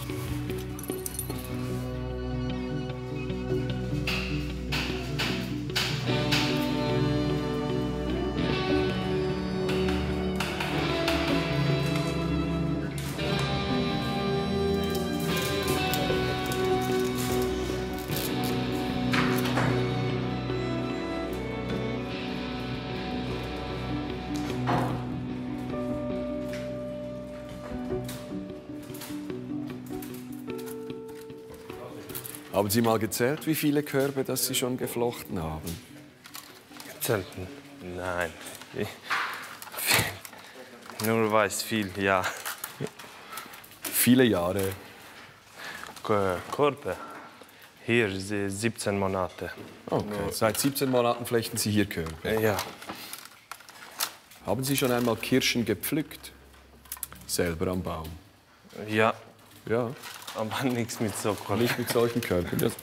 Speaker 3: Haben Sie mal gezählt, wie viele Körbe das Sie schon geflochten haben?
Speaker 11: Gezählt? Nein. Nur weiß viel, ja.
Speaker 3: Viele Jahre?
Speaker 11: Körbe. Hier 17 Monate.
Speaker 3: Okay. Seit 17 Monaten flechten Sie hier Körbe?
Speaker 11: Ja.
Speaker 3: Haben Sie schon einmal Kirschen gepflückt? Selber am Baum?
Speaker 11: Ja.
Speaker 3: Ja.
Speaker 11: Aber nichts mit so Körben.
Speaker 3: Nicht mit solchen Körben. Ja.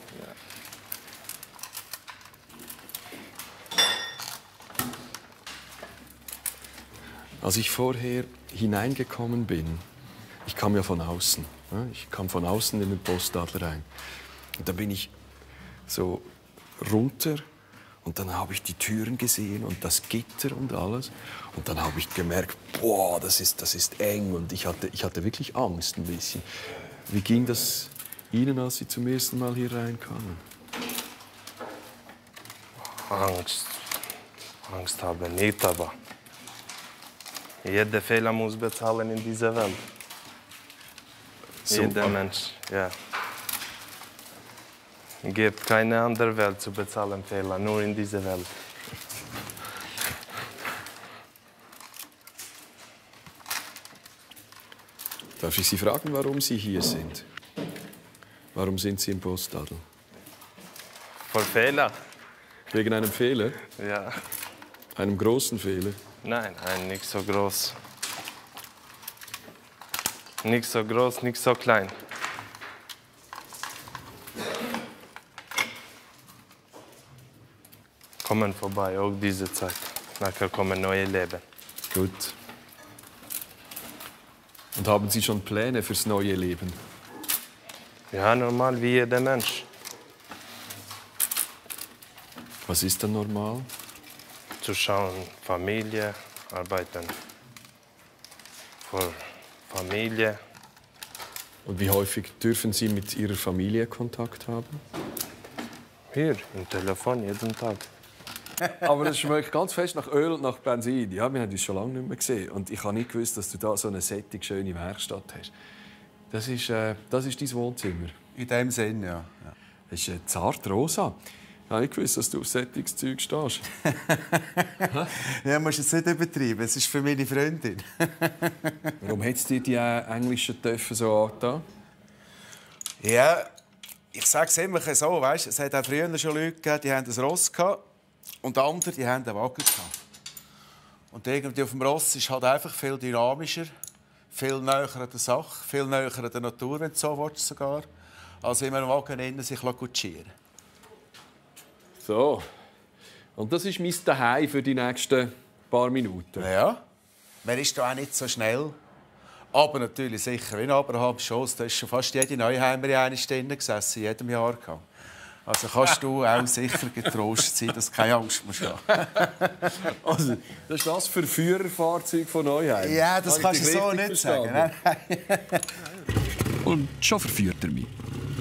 Speaker 3: Als ich vorher hineingekommen bin, ich kam ja von außen. Ich kam von außen in den Postadel rein. Und dann bin ich so runter und dann habe ich die Türen gesehen und das Gitter und alles. Und dann habe ich gemerkt, boah, das ist eng und ich hatte wirklich Angst ein bisschen. Wie ging das Ihnen, als Sie zum ersten Mal hier reinkamen?
Speaker 11: Angst habe nicht, aber jeder Fehler muss bezahlen in dieser Welt.
Speaker 3: So,
Speaker 11: Jeder Mensch, ja. Es gibt keine andere Welt zu bezahlen Fehler, nur in dieser Welt.
Speaker 3: Darf ich Sie fragen, warum Sie hier sind? Warum sind Sie im Postadel?
Speaker 11: Vor Fehler?
Speaker 3: Wegen einem Fehler?
Speaker 11: Ja.
Speaker 3: Einem großen Fehler?
Speaker 11: Nein, nicht so groß. Nicht so groß, nicht so klein. Kommen vorbei, auch diese Zeit. Nachher kommen neue Leben.
Speaker 3: Gut. Und haben Sie schon Pläne fürs neue Leben?
Speaker 11: Ja, normal wie jeder Mensch.
Speaker 3: Was ist dann normal?
Speaker 11: Zu schauen, Familie, arbeiten. Für Familie.
Speaker 3: Und wie häufig dürfen Sie mit Ihrer Familie Kontakt haben?
Speaker 11: Hier, im Telefon, jeden Tag.
Speaker 3: Aber es schmeckt ganz fest nach Öl und nach Benzin. Ja, wir haben uns schon lange nicht mehr gesehen. Und ich habe nicht gewusst, dass du da so eine sättig schöne Werkstatt hast. Das ist dein Wohnzimmer.
Speaker 9: In dem Sinn, ja.
Speaker 3: Das ist zart rosa. Ich habe nicht gewusst, dass du auf sättiges Zeug stehst.
Speaker 9: Ja, musst es nicht übertreiben. Es ist für meine Freundin.
Speaker 3: Warum hat es dir die englischen Töpfe so angetan?
Speaker 9: Ja, ich sage es immer so. Weißt, es hat auch früher schon Leute gegeben, die hatten ein Ross gehabt, und andere die hatten einen Wagen gehabt. Und irgendwie auf dem Ross ist halt einfach viel dynamischer, viel näher an der Sache, viel näher an der Natur, wenn du so willst, sogar, als in einem Wagen innen sich kutschieren.
Speaker 3: So. Und das ist mein Zuhause für die nächsten paar Minuten.
Speaker 9: Ja. Man ist da auch nicht so schnell. Aber natürlich sicher, wie in Abraham Schoss, da ist schon fast jede Neuheimerin eine Stunde gesessen, in jedem Jahr. Also kannst du auch sicher getrost sein, dass du keine Angst musst haben.
Speaker 3: Also, das ist das für Führerfahrzeug von Neuheim?
Speaker 9: Ja, das kannst du so nicht sagen. Nein.
Speaker 2: Und schon verführt er mich.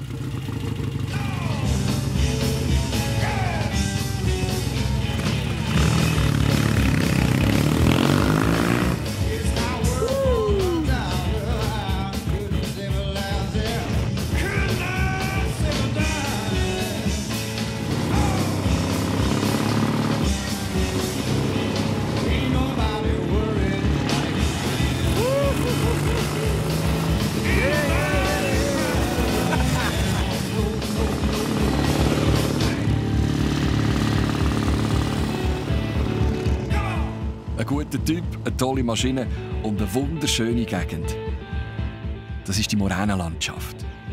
Speaker 2: Ein guter Typ, eine tolle Maschine und eine wunderschöne Gegend. Das ist die Moränenlandschaft.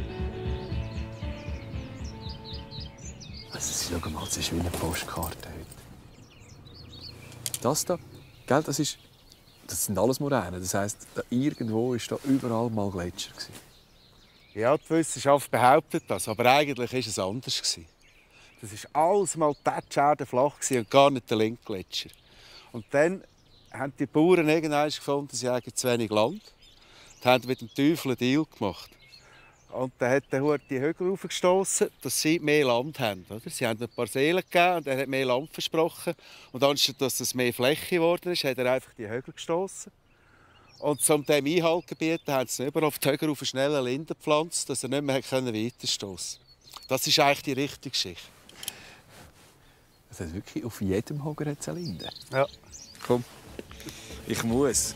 Speaker 3: Also, schau mal, das ist wie eine Postkarte heute. Das da, gell, das sind alles Moränen. Das heisst, da irgendwo war da überall mal Gletscher.
Speaker 9: Ja, die Wissenschaft behauptet das, aber eigentlich war es anders. Das war alles mal flach und gar nicht der Linkgletscher. Und dann haben die Bauern irgendwann gefunden, sie hätten zu wenig Land. Die haben mit dem Teufel einen Deal gemacht. Und dann hat der Hut die Hügel aufgestossen, dass sie mehr Land haben. Oder? Sie haben ein paar Seelen gegeben und er hat mehr Land versprochen. Und anstatt dass es mehr Fläche geworden ist, hat er einfach die Hügel gestossen. Und um dem Einhalt zu gebieten, haben sie überall auf die Hügel auf schnelle Linden gepflanzt, dass er nicht mehr weiterstossen konnte. Das ist eigentlich die richtige Geschichte.
Speaker 3: Das heißt wirklich, auf jedem Hocker hat es eine Linde?
Speaker 9: Ja.
Speaker 3: Komm, ich muss.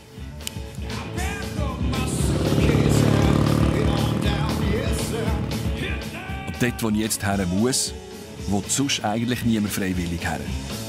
Speaker 2: Und dort, wo ich jetzt her muss, will sonst eigentlich niemand freiwillig her.